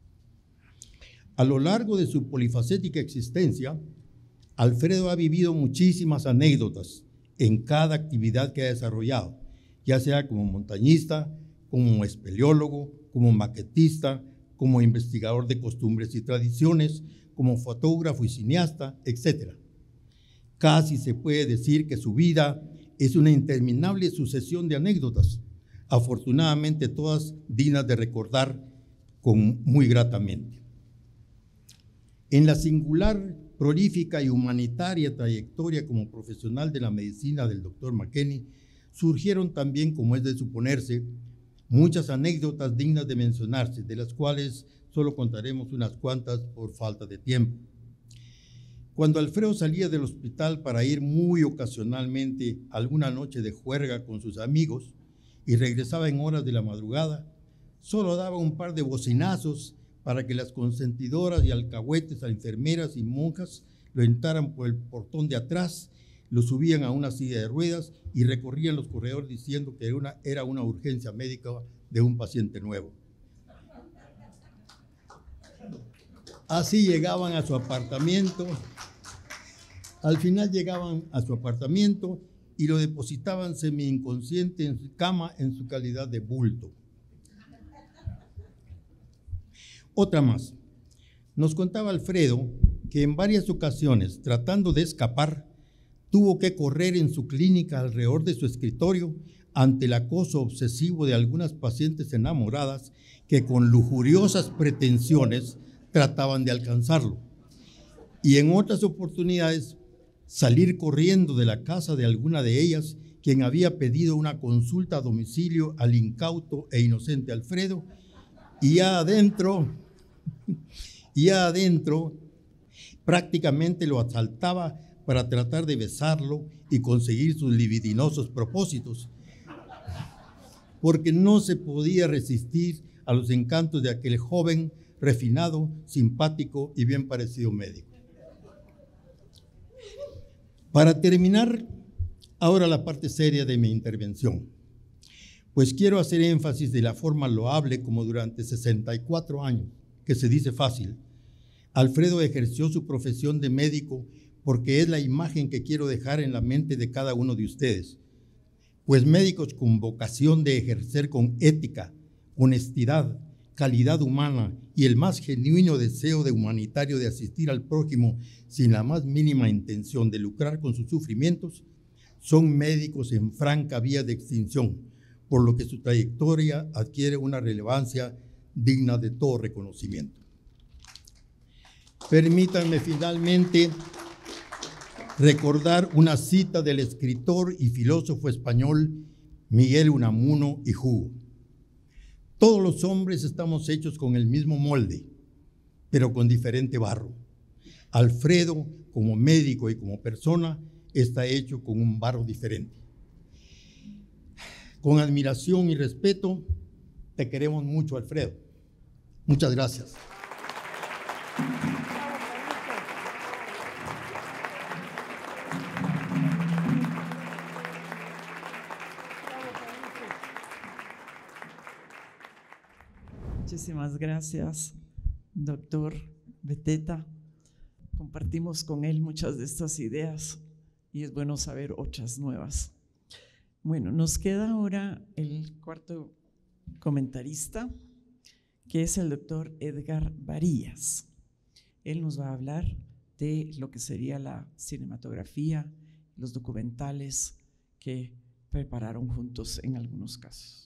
A lo largo de su polifacética existencia, Alfredo ha vivido muchísimas anécdotas en cada actividad que ha desarrollado, ya sea como montañista, como espeleólogo, como maquetista, como investigador de costumbres y tradiciones, como fotógrafo y cineasta, etcétera. Casi se puede decir que su vida es una interminable sucesión de anécdotas, afortunadamente todas dignas de recordar con muy gratamente. En la singular, prolífica y humanitaria trayectoria como profesional de la medicina del doctor McKenney, surgieron también, como es de suponerse, muchas anécdotas dignas de mencionarse, de las cuales solo contaremos unas cuantas por falta de tiempo. Cuando Alfredo salía del hospital para ir muy ocasionalmente alguna noche de juerga con sus amigos y regresaba en horas de la madrugada, solo daba un par de bocinazos para que las consentidoras y alcahuetes a enfermeras y monjas lo entraran por el portón de atrás, lo subían a una silla de ruedas y recorrían los corredores diciendo que era una, era una urgencia médica de un paciente nuevo. Así llegaban a su apartamento Al final llegaban a su apartamento y lo depositaban semi-inconsciente en su cama en su calidad de bulto. Otra más. Nos contaba Alfredo que en varias ocasiones, tratando de escapar, tuvo que correr en su clínica alrededor de su escritorio ante el acoso obsesivo de algunas pacientes enamoradas que con lujuriosas pretensiones trataban de alcanzarlo. Y en otras oportunidades, salir corriendo de la casa de alguna de ellas, quien había pedido una consulta a domicilio al incauto e inocente Alfredo, y ya adentro, y ya adentro prácticamente lo asaltaba para tratar de besarlo y conseguir sus libidinosos propósitos, porque no se podía resistir a los encantos de aquel joven refinado, simpático y bien parecido médico. Para terminar, ahora la parte seria de mi intervención, pues quiero hacer énfasis de la forma loable como durante sesenta y cuatro años, que se dice fácil, Alfredo ejerció su profesión de médico porque es la imagen que quiero dejar en la mente de cada uno de ustedes, pues médicos con vocación de ejercer con ética, honestidad, calidad humana y el más genuino deseo de humanitario de asistir al prójimo sin la más mínima intención de lucrar con sus sufrimientos, son médicos en franca vía de extinción, por lo que su trayectoria adquiere una relevancia digna de todo reconocimiento. Permítanme finalmente recordar una cita del escritor y filósofo español Miguel Unamuno y Hugo. Todos los hombres estamos hechos con el mismo molde, pero con diferente barro. Alfredo, como médico y como persona, está hecho con un barro diferente. Con admiración y respeto, te queremos mucho, Alfredo. Muchas gracias. Muchísimas gracias, doctor Beteta. Compartimos con él muchas de estas ideas y es bueno saber otras nuevas. Bueno, nos queda ahora el cuarto comentarista, que es el doctor Edgar Varillas. Él nos va a hablar de lo que sería la cinematografía, los documentales que prepararon juntos en algunos casos.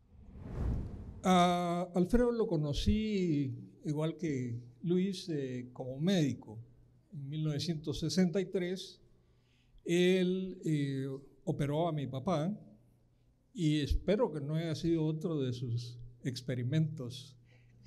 A Alfredo lo conocí, igual que Luis, eh, como médico. En mil novecientos sesenta y tres, él eh, operó a mi papá y espero que no haya sido otro de sus experimentos.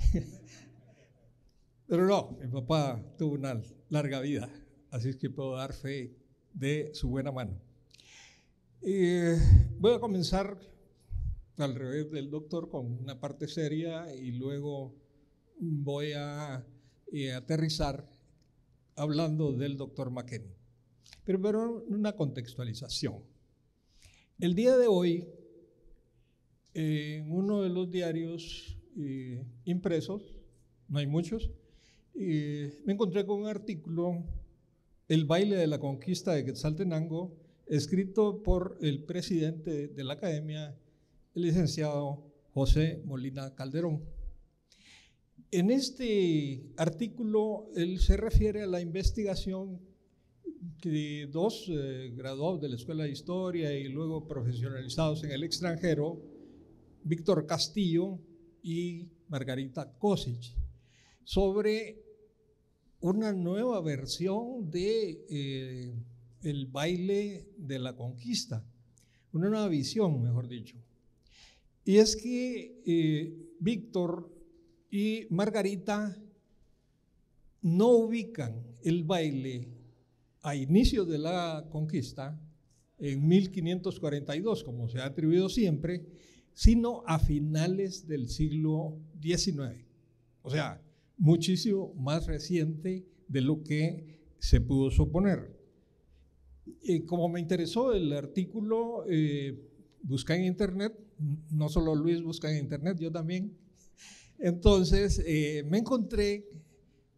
Pero no, mi papá tuvo una larga vida, así es que puedo dar fe de su buena mano. Eh, voy a comenzar al revés del doctor con una parte seria y luego voy a eh, aterrizar hablando del doctor McKenney. Pero, pero una contextualización. El día de hoy, eh, en uno de los diarios eh, impresos, no hay muchos, eh, me encontré con un artículo, El baile de la conquista de Quetzaltenango, escrito por el presidente de la academia, el licenciado José Molina Calderón. En este artículo, él se refiere a la investigación de dos eh, graduados de la Escuela de Historia y luego profesionalizados en el extranjero, Víctor Castillo y Margarita Kosic, sobre una nueva versión de eh, el baile de la conquista, una nueva visión, mejor dicho. Y es que eh, Víctor y Margarita no ubican el baile a inicios de la conquista en mil quinientos cuarenta y dos, como se ha atribuido siempre, sino a finales del siglo diecinueve. O sea, muchísimo más reciente de lo que se pudo suponer. Eh, como me interesó el artículo, eh, busqué en internet, no solo Luis busca en internet, yo también. Entonces eh, me encontré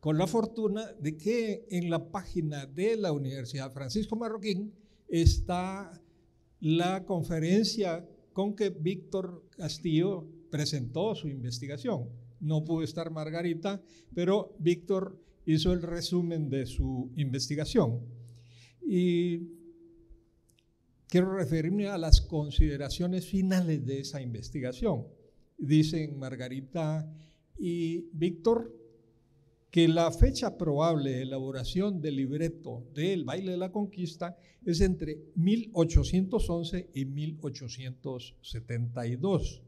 con la fortuna de que en la página de la Universidad Francisco Marroquín está la conferencia con que Víctor Castillo presentó su investigación. No pudo estar Margarita, pero Víctor hizo el resumen de su investigación. Y quiero referirme a las consideraciones finales de esa investigación. Dicen Margarita y Víctor que la fecha probable de elaboración del libreto del Baile de la Conquista es entre mil ochocientos once y mil ochocientos setenta y dos.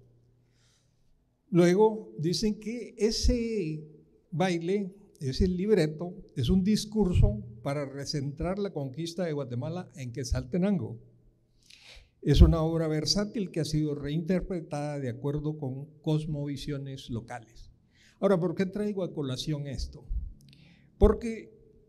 Luego dicen que ese baile, ese libreto, es un discurso para recentrar la conquista de Guatemala en Quetzaltenango. Es una obra versátil que ha sido reinterpretada de acuerdo con cosmovisiones locales. Ahora, ¿por qué traigo a colación esto? Porque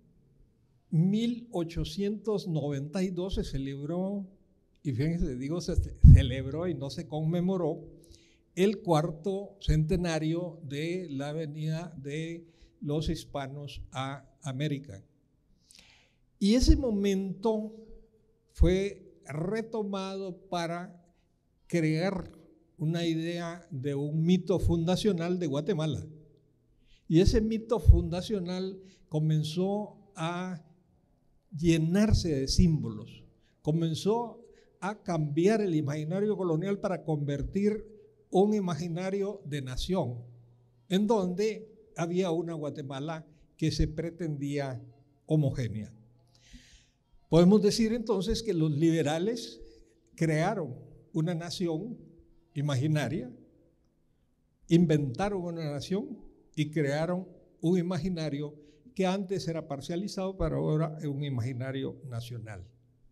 mil ochocientos noventa y dos se celebró, y fíjense, digo se celebró y no se conmemoró, el cuarto centenario de la venida de los hispanos a América. Y ese momento fue retomado para crear una idea de un mito fundacional de Guatemala. Y ese mito fundacional comenzó a llenarse de símbolos, comenzó a cambiar el imaginario colonial para convertir un imaginario de nación, en donde había una Guatemala que se pretendía homogénea. Podemos decir entonces que los liberales crearon una nación imaginaria, inventaron una nación y crearon un imaginario que antes era parcializado, pero ahora es un imaginario nacional.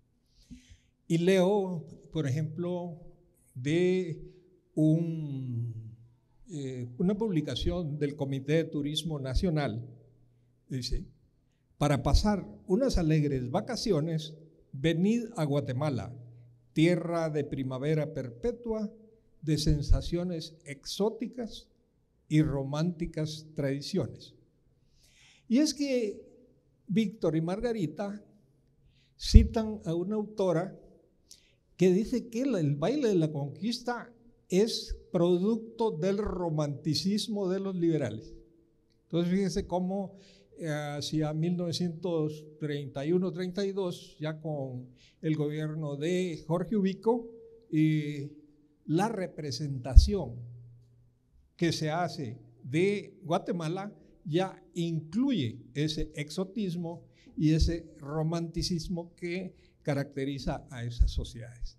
Y leo, por ejemplo, de un, eh, una publicación del Comité de Turismo Nacional, dice: para pasar unas alegres vacaciones, venid a Guatemala, tierra de primavera perpetua, de sensaciones exóticas y románticas tradiciones. Y es que Víctor y Margarita citan a una autora que dice que el baile de la conquista es producto del romanticismo de los liberales. Entonces fíjense cómo eh, hacia mil novecientos treinta y uno treinta y dos, ya con el gobierno de Jorge Ubico, y la representación que se hace de Guatemala ya incluye ese exotismo y ese romanticismo que caracteriza a esas sociedades.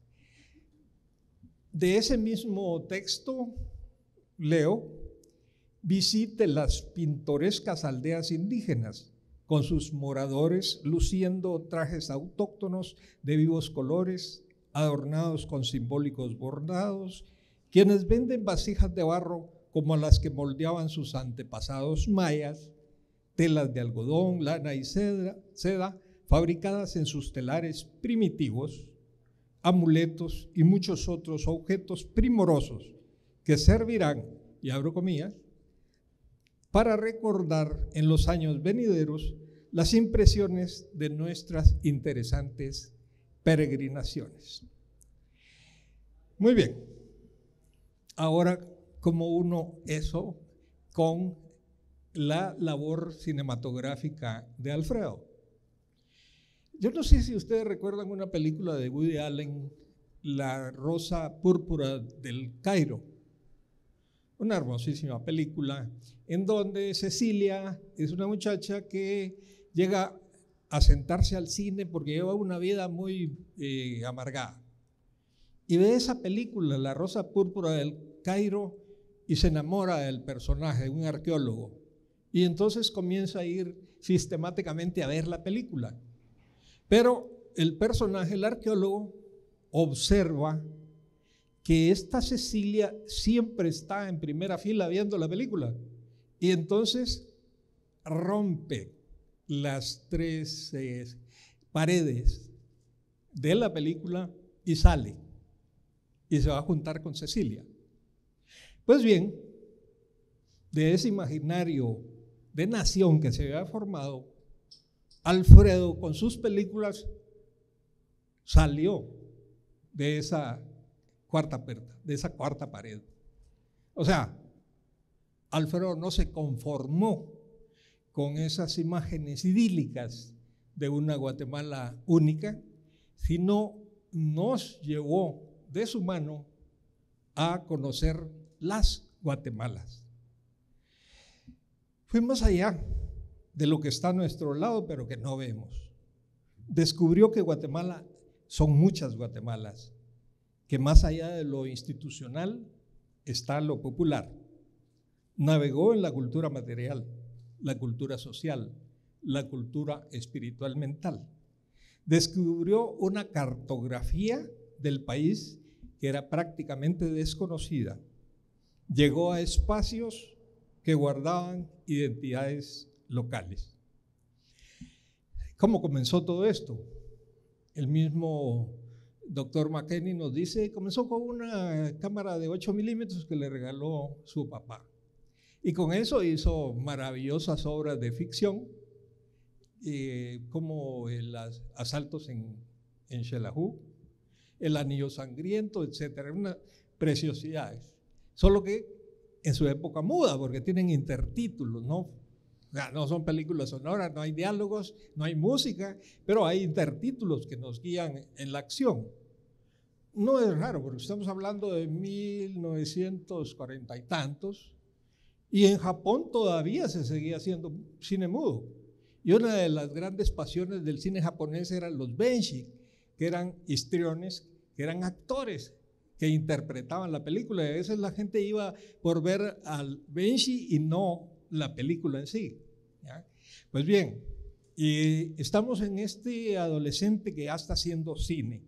De ese mismo texto leo: visite las pintorescas aldeas indígenas con sus moradores luciendo trajes autóctonos de vivos colores, adornados con simbólicos bordados, quienes venden vasijas de barro como las que moldeaban sus antepasados mayas, telas de algodón, lana y seda, seda fabricadas en sus telares primitivos, amuletos y muchos otros objetos primorosos que servirán, y abro comillas, para recordar en los años venideros las impresiones de nuestras interesantes peregrinaciones. Muy bien, ahora, ¿cómo uno eso con la labor cinematográfica de Alfredo? Yo no sé si ustedes recuerdan una película de Woody Allen, La Rosa Púrpura del Cairo, una hermosísima película en donde Cecilia es una muchacha que llega a sentarse al cine porque lleva una vida muy eh, amargada, y ve esa película, La Rosa Púrpura del Cairo, y se enamora del personaje, un arqueólogo, y entonces comienza a ir sistemáticamente a ver la película. Pero el personaje, el arqueólogo, observa que esta Cecilia siempre está en primera fila viendo la película, y entonces rompe las tres eh, paredes de la película y sale, y se va a juntar con Cecilia. Pues bien, de ese imaginario de nación que se había formado, Alfredo con sus películas salió de esa cuarta puerta, de esa cuarta pared. O sea, Alfredo no se conformó con esas imágenes idílicas de una Guatemala única, sino nos llevó de su mano a conocer las Guatemalas. Fuimos allá de lo que está a nuestro lado, pero que no vemos. Descubrió que Guatemala son muchas Guatemalas, que más allá de lo institucional está lo popular. Navegó en la cultura material, la cultura social, la cultura espiritual mental. Descubrió una cartografía del país que era prácticamente desconocida. Llegó a espacios que guardaban identidades locales. ¿Cómo comenzó todo esto? El mismo doctor McKenney nos dice, comenzó con una cámara de ocho milímetros que le regaló su papá. Y con eso hizo maravillosas obras de ficción, eh, como los asaltos en, en Xelajú, El Anillo Sangriento, etcétera, unas preciosidades. Solo que en su época muda, porque tienen intertítulos, ¿no? O sea, no son películas sonoras, no hay diálogos, no hay música, pero hay intertítulos que nos guían en la acción. No es raro, porque estamos hablando de mil novecientos cuarenta y tantos, y en Japón todavía se seguía haciendo cine mudo. Y una de las grandes pasiones del cine japonés eran los benshi, que eran histriones, que eran actores que interpretaban la película. Y a veces la gente iba por ver al benshi y no la película en sí, ¿ya? Pues bien, y estamos en este adolescente que ya está haciendo cine.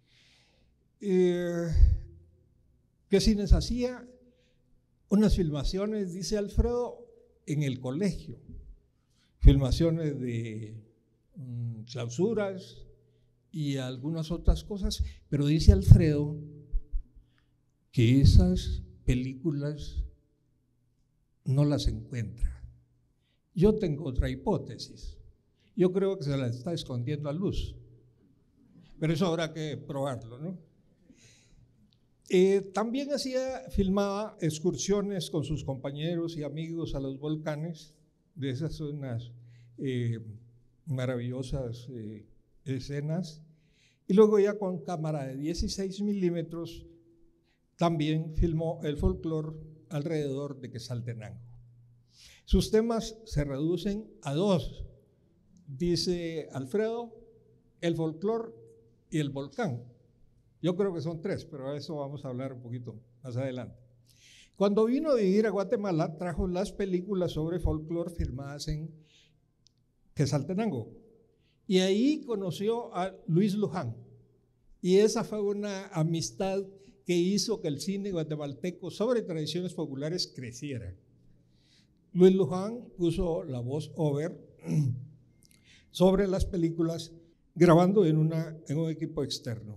Eh, ¿Qué cines hacía? Unas filmaciones, dice Alfredo, en el colegio, filmaciones de mm, clausuras y algunas otras cosas, pero dice Alfredo que esas películas no las encuentra. Yo tengo otra hipótesis. Yo creo que se la está escondiendo a luz, pero eso habrá que probarlo, ¿no? Eh, también hacía, filmaba excursiones con sus compañeros y amigos a los volcanes. De esas son unas eh, maravillosas eh, escenas. Y luego ya con cámara de dieciséis milímetros también filmó el folclore alrededor de Quetzaltenango. Sus temas se reducen a dos, dice Alfredo: el folclore y el volcán. Yo creo que son tres, pero de eso vamos a hablar un poquito más adelante. Cuando vino a vivir a Guatemala, trajo las películas sobre folclore filmadas en Quetzaltenango. Y ahí conoció a Luis Luján. Y esa fue una amistad que hizo que el cine guatemalteco sobre tradiciones populares creciera. Luis Luján puso la voz over sobre las películas, grabando en, una, en un equipo externo.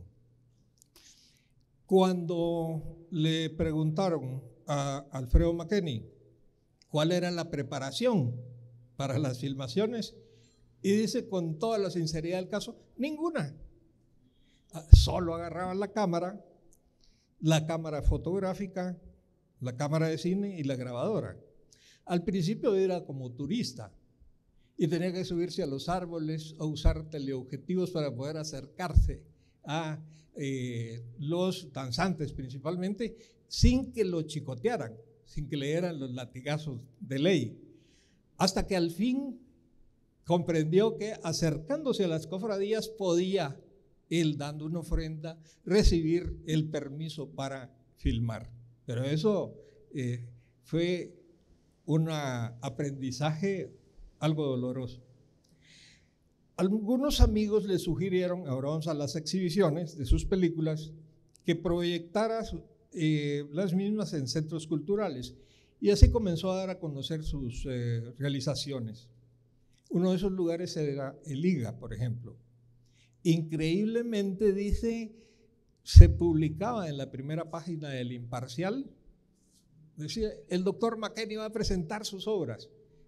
Cuando le preguntaron a Alfredo McKenney cuál era la preparación para las filmaciones, y dice con toda la sinceridad del caso, ninguna. Solo agarraban la cámara, la cámara fotográfica, la cámara de cine y la grabadora. Al principio era como turista y tenía que subirse a los árboles o usar teleobjetivos para poder acercarse a eh, los danzantes principalmente, sin que lo chicotearan, sin que le dieran los latigazos de ley, hasta que al fin comprendió que acercándose a las cofradías podía él, dando una ofrenda, recibir el permiso para filmar. Pero eso eh, fue un aprendizaje algo doloroso. Algunos amigos le sugirieron, ahora vamos a las exhibiciones de sus películas, que proyectara eh, las mismas en centros culturales, y así comenzó a dar a conocer sus eh, realizaciones. Uno de esos lugares era el I G A, por ejemplo. Increíblemente, dice, se publicaba en la primera página del Imparcial, decía, el doctor McKenney va a presentar sus obras.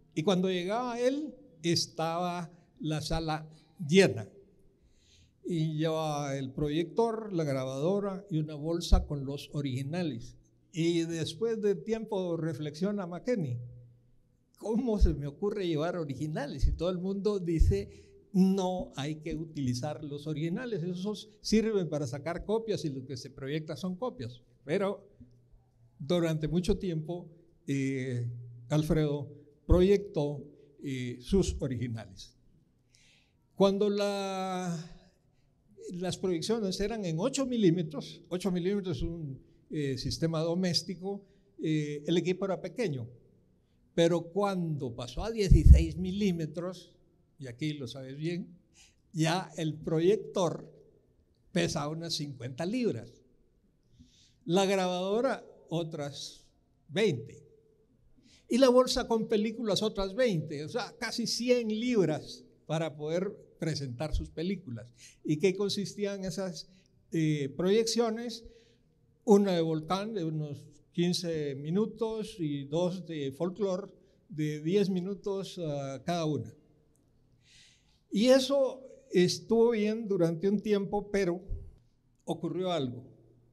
Y cuando llegaba él, estaba la sala llena. Y llevaba el proyector, la grabadora y una bolsa con los originales. Y después de tiempo reflexiona McKinney, ¿cómo se me ocurre llevar originales? Y todo el mundo dice, no hay que utilizar los originales, esos sirven para sacar copias y lo que se proyecta son copias. Pero durante mucho tiempo eh, Alfredo proyectó eh, sus originales. Cuando la, las proyecciones eran en ocho milímetros, ocho milímetros es un eh, sistema doméstico, eh, el equipo era pequeño, pero cuando pasó a dieciséis milímetros, y aquí lo sabes bien, ya el proyector pesa unas cincuenta libras, la grabadora otras veinte, y la bolsa con películas otras veinte, o sea, casi cien libras para poder presentar sus películas. ¿Y qué consistían esas eh, proyecciones? Una de Volcán de unos quince minutos y dos de folclore de diez minutos uh, cada una. Y eso estuvo bien durante un tiempo, pero ocurrió algo.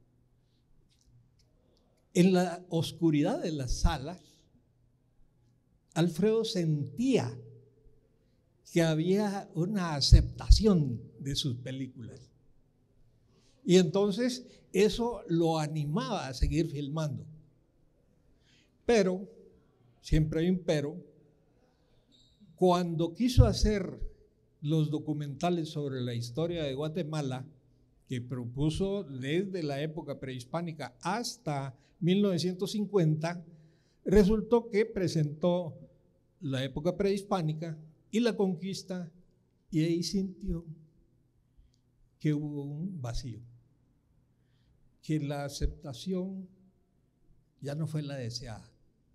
En la oscuridad de las salas, Alfredo sentía que había una aceptación de sus películas. Y entonces eso lo animaba a seguir filmando. Pero, siempre hay un pero, cuando quiso hacer los documentales sobre la historia de Guatemala, que propuso desde la época prehispánica hasta mil novecientos cincuenta, resultó que presentó la época prehispánica y la conquista, y ahí sintió que hubo un vacío, que la aceptación ya no fue la deseada.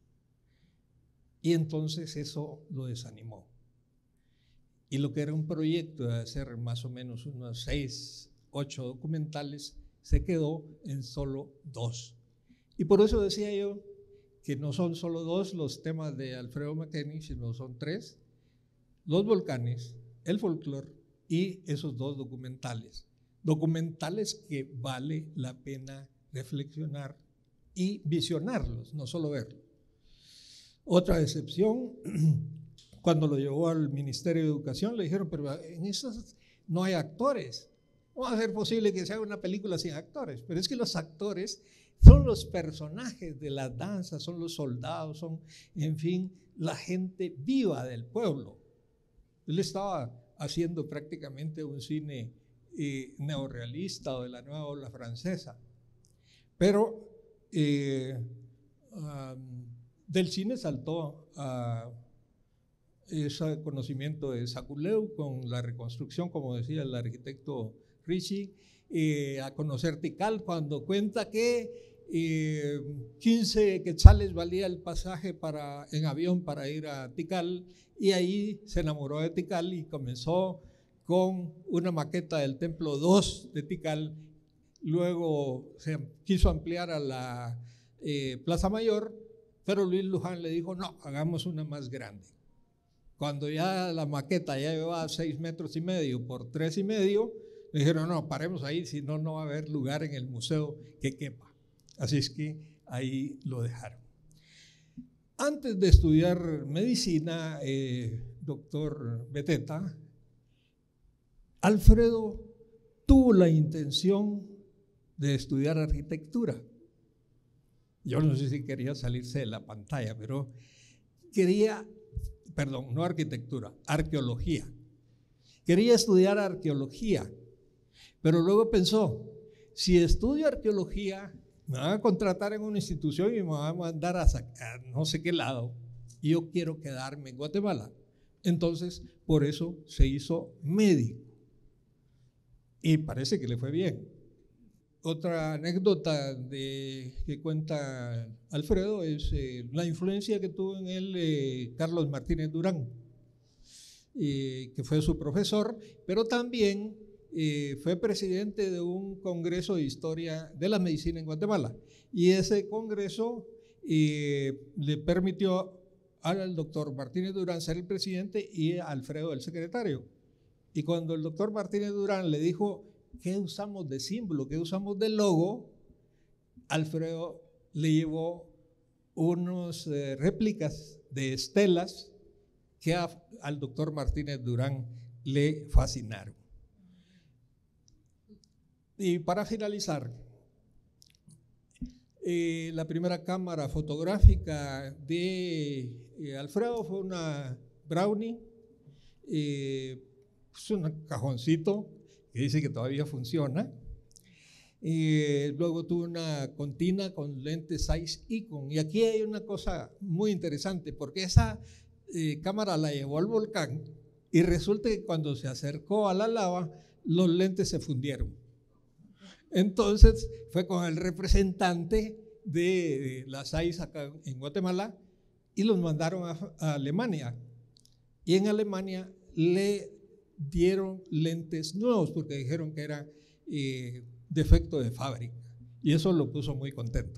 Y entonces eso lo desanimó. Y lo que era un proyecto de hacer más o menos unos seis, ocho documentales, se quedó en solo dos. Y por eso decía yo que no son solo dos los temas de Alfredo McKinney, sino son tres: los volcanes, el folclore y esos dos documentales. Documentales que vale la pena reflexionar y visionarlos, no solo verlos. Otra excepción, cuando lo llevó al Ministerio de Educación, le dijeron, pero en esas no hay actores. ¿Cómo va a ser posible que se haga una película sin actores? Pero es que los actores son los personajes de las danzas, son los soldados, son, en fin, la gente viva del pueblo. Él estaba haciendo prácticamente un cine eh, neorrealista o de la nueva ola francesa. Pero eh, um, del cine saltó a ese conocimiento de Saculeu con la reconstrucción, como decía el arquitecto Richie, eh, a conocer Tikal, cuando cuenta que eh, quince quetzales valía el pasaje para, en avión para ir a Tikal, y ahí se enamoró de Tikal y comenzó con una maqueta del Templo dos de Tikal. Luego se quiso ampliar a la eh, Plaza Mayor, pero Luis Luján le dijo, no, hagamos una más grande. Cuando ya la maqueta ya llevaba seis metros y medio por tres y medio, le dijeron, no, paremos ahí, si no, no va a haber lugar en el museo que quepa. Así es que ahí lo dejaron. Antes de estudiar medicina, eh, doctor Beteta, Alfredo tuvo la intención de estudiar arquitectura. Yo no sé si quería salirse de la pantalla, pero quería, perdón, no arquitectura, arqueología. Quería estudiar arqueología, pero luego pensó, si estudio arqueología, me van a contratar en una institución y me van a mandar a sacar no sé qué lado. Y yo quiero quedarme en Guatemala. Entonces, por eso se hizo médico. Y parece que le fue bien. Otra anécdota de, que cuenta Alfredo es eh, la influencia que tuvo en él eh, Carlos Martínez Durán, eh, que fue su profesor, pero también eh, fue presidente de un congreso de historia de la medicina en Guatemala. Y ese congreso eh, le permitió al doctor Martínez Durán ser el presidente y a Alfredo el secretario. Y cuando el doctor Martínez Durán le dijo, ¿qué usamos de símbolo? ¿Qué usamos de logo? Alfredo le llevó unas eh, réplicas de estelas que a, al doctor Martínez Durán le fascinaron. Y para finalizar, eh, la primera cámara fotográfica de eh, Alfredo fue una Brownie, eh, es un cajoncito que dice que todavía funciona. Y luego tuve una Contina con lentes Zeiss Icon. Y aquí hay una cosa muy interesante, porque esa eh, cámara la llevó al volcán y resulta que cuando se acercó a la lava, los lentes se fundieron. Entonces fue con el representante de la Zeiss acá en Guatemala y los mandaron a, a Alemania. Y en Alemania le dieron lentes nuevos porque dijeron que era eh, defecto de fábrica, y eso lo puso muy contento.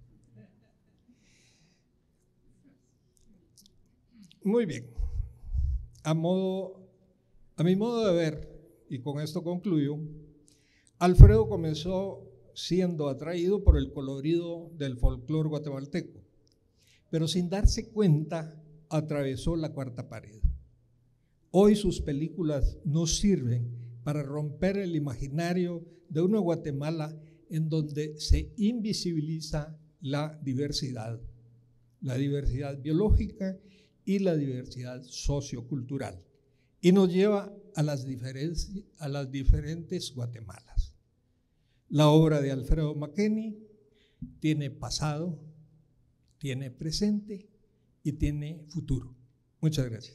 Muy bien, a, modo, a mi modo de ver, y con esto concluyo, Alfredo comenzó siendo atraído por el colorido del folclore guatemalteco, pero sin darse cuenta atravesó la cuarta pared. Hoy sus películas nos sirven para romper el imaginario de una Guatemala en donde se invisibiliza la diversidad, la diversidad biológica y la diversidad sociocultural, y nos lleva a las, a las diferentes Guatemalas. La obra de Alfredo McKinney tiene pasado, tiene presente y tiene futuro. Muchas gracias.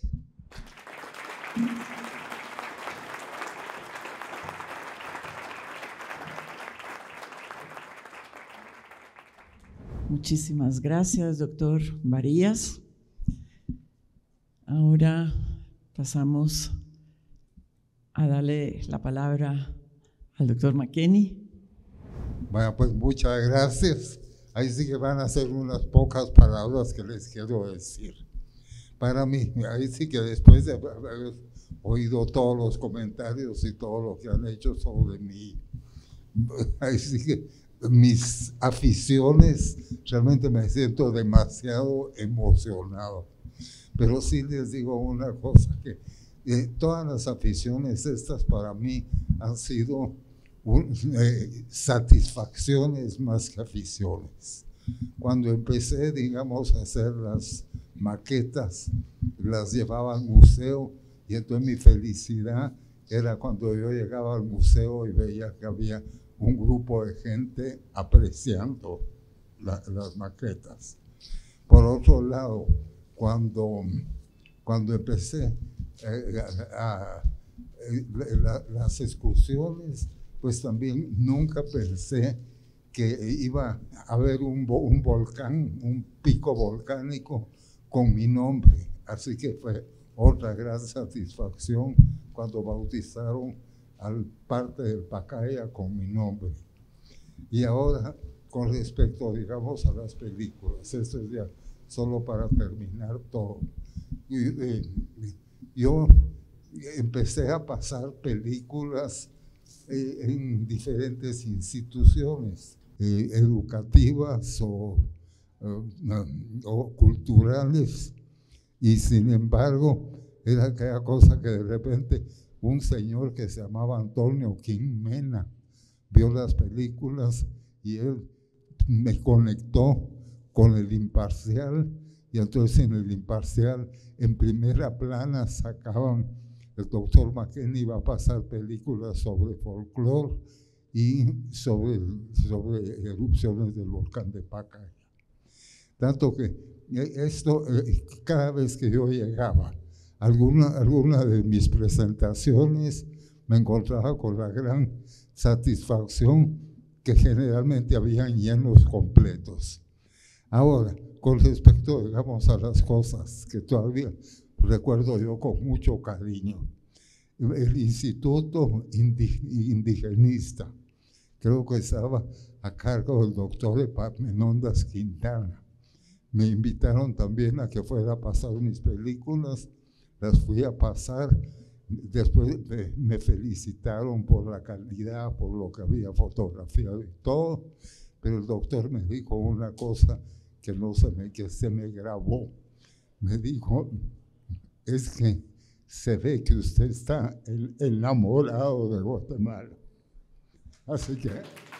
Muchísimas gracias, doctor Varías. Ahora pasamos a darle la palabra al doctor McKinney. Bueno, pues muchas gracias. Ahí sí que van a ser unas pocas palabras que les quiero decir. Para mí, ahí sí que después de haber oído todos los comentarios y todo lo que han hecho sobre mí, ahí sí que mis aficiones, realmente me siento demasiado emocionado. Pero sí les digo una cosa, que eh, todas las aficiones estas para mí han sido un, eh, satisfacciones más que aficiones. Cuando empecé, digamos, a hacer las maquetas, las llevaba al museo, y entonces mi felicidad era cuando yo llegaba al museo y veía que había un grupo de gente apreciando la, las maquetas. Por otro lado, cuando, cuando empecé eh, a, a, la, las excursiones, pues también nunca pensé que iba a haber un, un volcán, un pico volcánico con mi nombre. Así que fue otra gran satisfacción cuando bautizaron al Parque del Pacaya con mi nombre. Y ahora, con respecto, digamos, a las películas, esto es ya solo para terminar todo. Y, eh, yo empecé a pasar películas eh, en diferentes instituciones eh, educativas o, uh, o culturales, y sin embargo era aquella cosa que de repente un señor que se llamaba Antonio King Mena vio las películas y él me conectó con el Imparcial, y entonces en el Imparcial en primera plana sacaban, el doctor McKinney iba a pasar películas sobre folclore y sobre, sobre erupciones del volcán de Pacaya. Tanto que esto, cada vez que yo llegaba, alguna, alguna de mis presentaciones me encontraba con la gran satisfacción que generalmente habían llenos completos. Ahora, con respecto, digamos, a las cosas que todavía recuerdo yo con mucho cariño, el Instituto Indigenista, creo que estaba a cargo del doctor Epaminondas Quintana, me invitaron también a que fuera a pasar mis películas, las fui a pasar, después me, me felicitaron por la calidad, por lo que había fotografiado y todo, pero el doctor me dijo una cosa que no se me, que se me grabó, me dijo, es que se ve que usted está enamorado de Guatemala. Así que...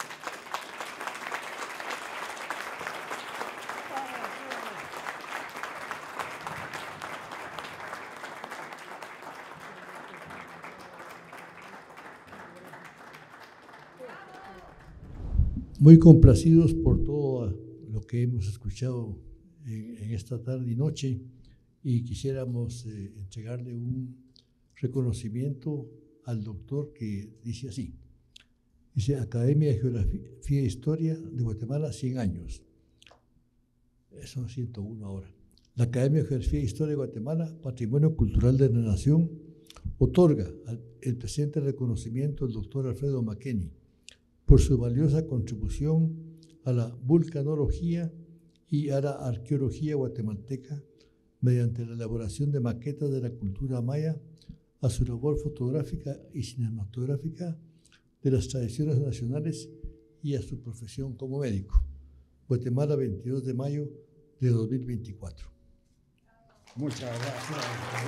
Muy complacidos por todo lo que hemos escuchado en, en esta tarde y noche, y quisiéramos eh, entregarle un reconocimiento al doctor que dice así. Dice: Academia de Geografía e Historia de Guatemala, cien años. Son ciento uno ahora. La Academia de Geografía e Historia de Guatemala, Patrimonio Cultural de la Nación, otorga el presente reconocimiento al doctor Alfredo McKenney por su valiosa contribución a la vulcanología y a la arqueología guatemalteca mediante la elaboración de maquetas de la cultura maya, a su labor fotográfica y cinematográfica de las tradiciones nacionales y a su profesión como médico. Guatemala, veintidós de mayo de dos mil veinticuatro. Muchas gracias.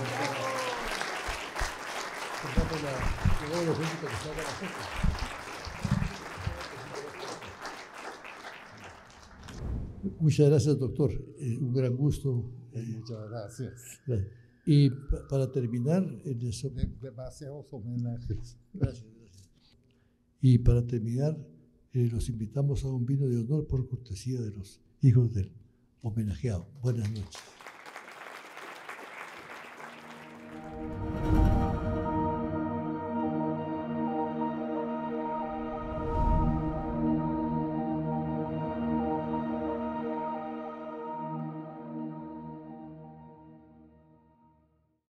Muchas gracias, doctor. Eh, un gran gusto. Eh, Muchas gracias. gracias. Y pa para terminar, el de De demasiados homenajes. Gracias, gracias. Y para terminar, eh, los invitamos a un vino de honor por cortesía de los hijos del homenajeado. Buenas noches.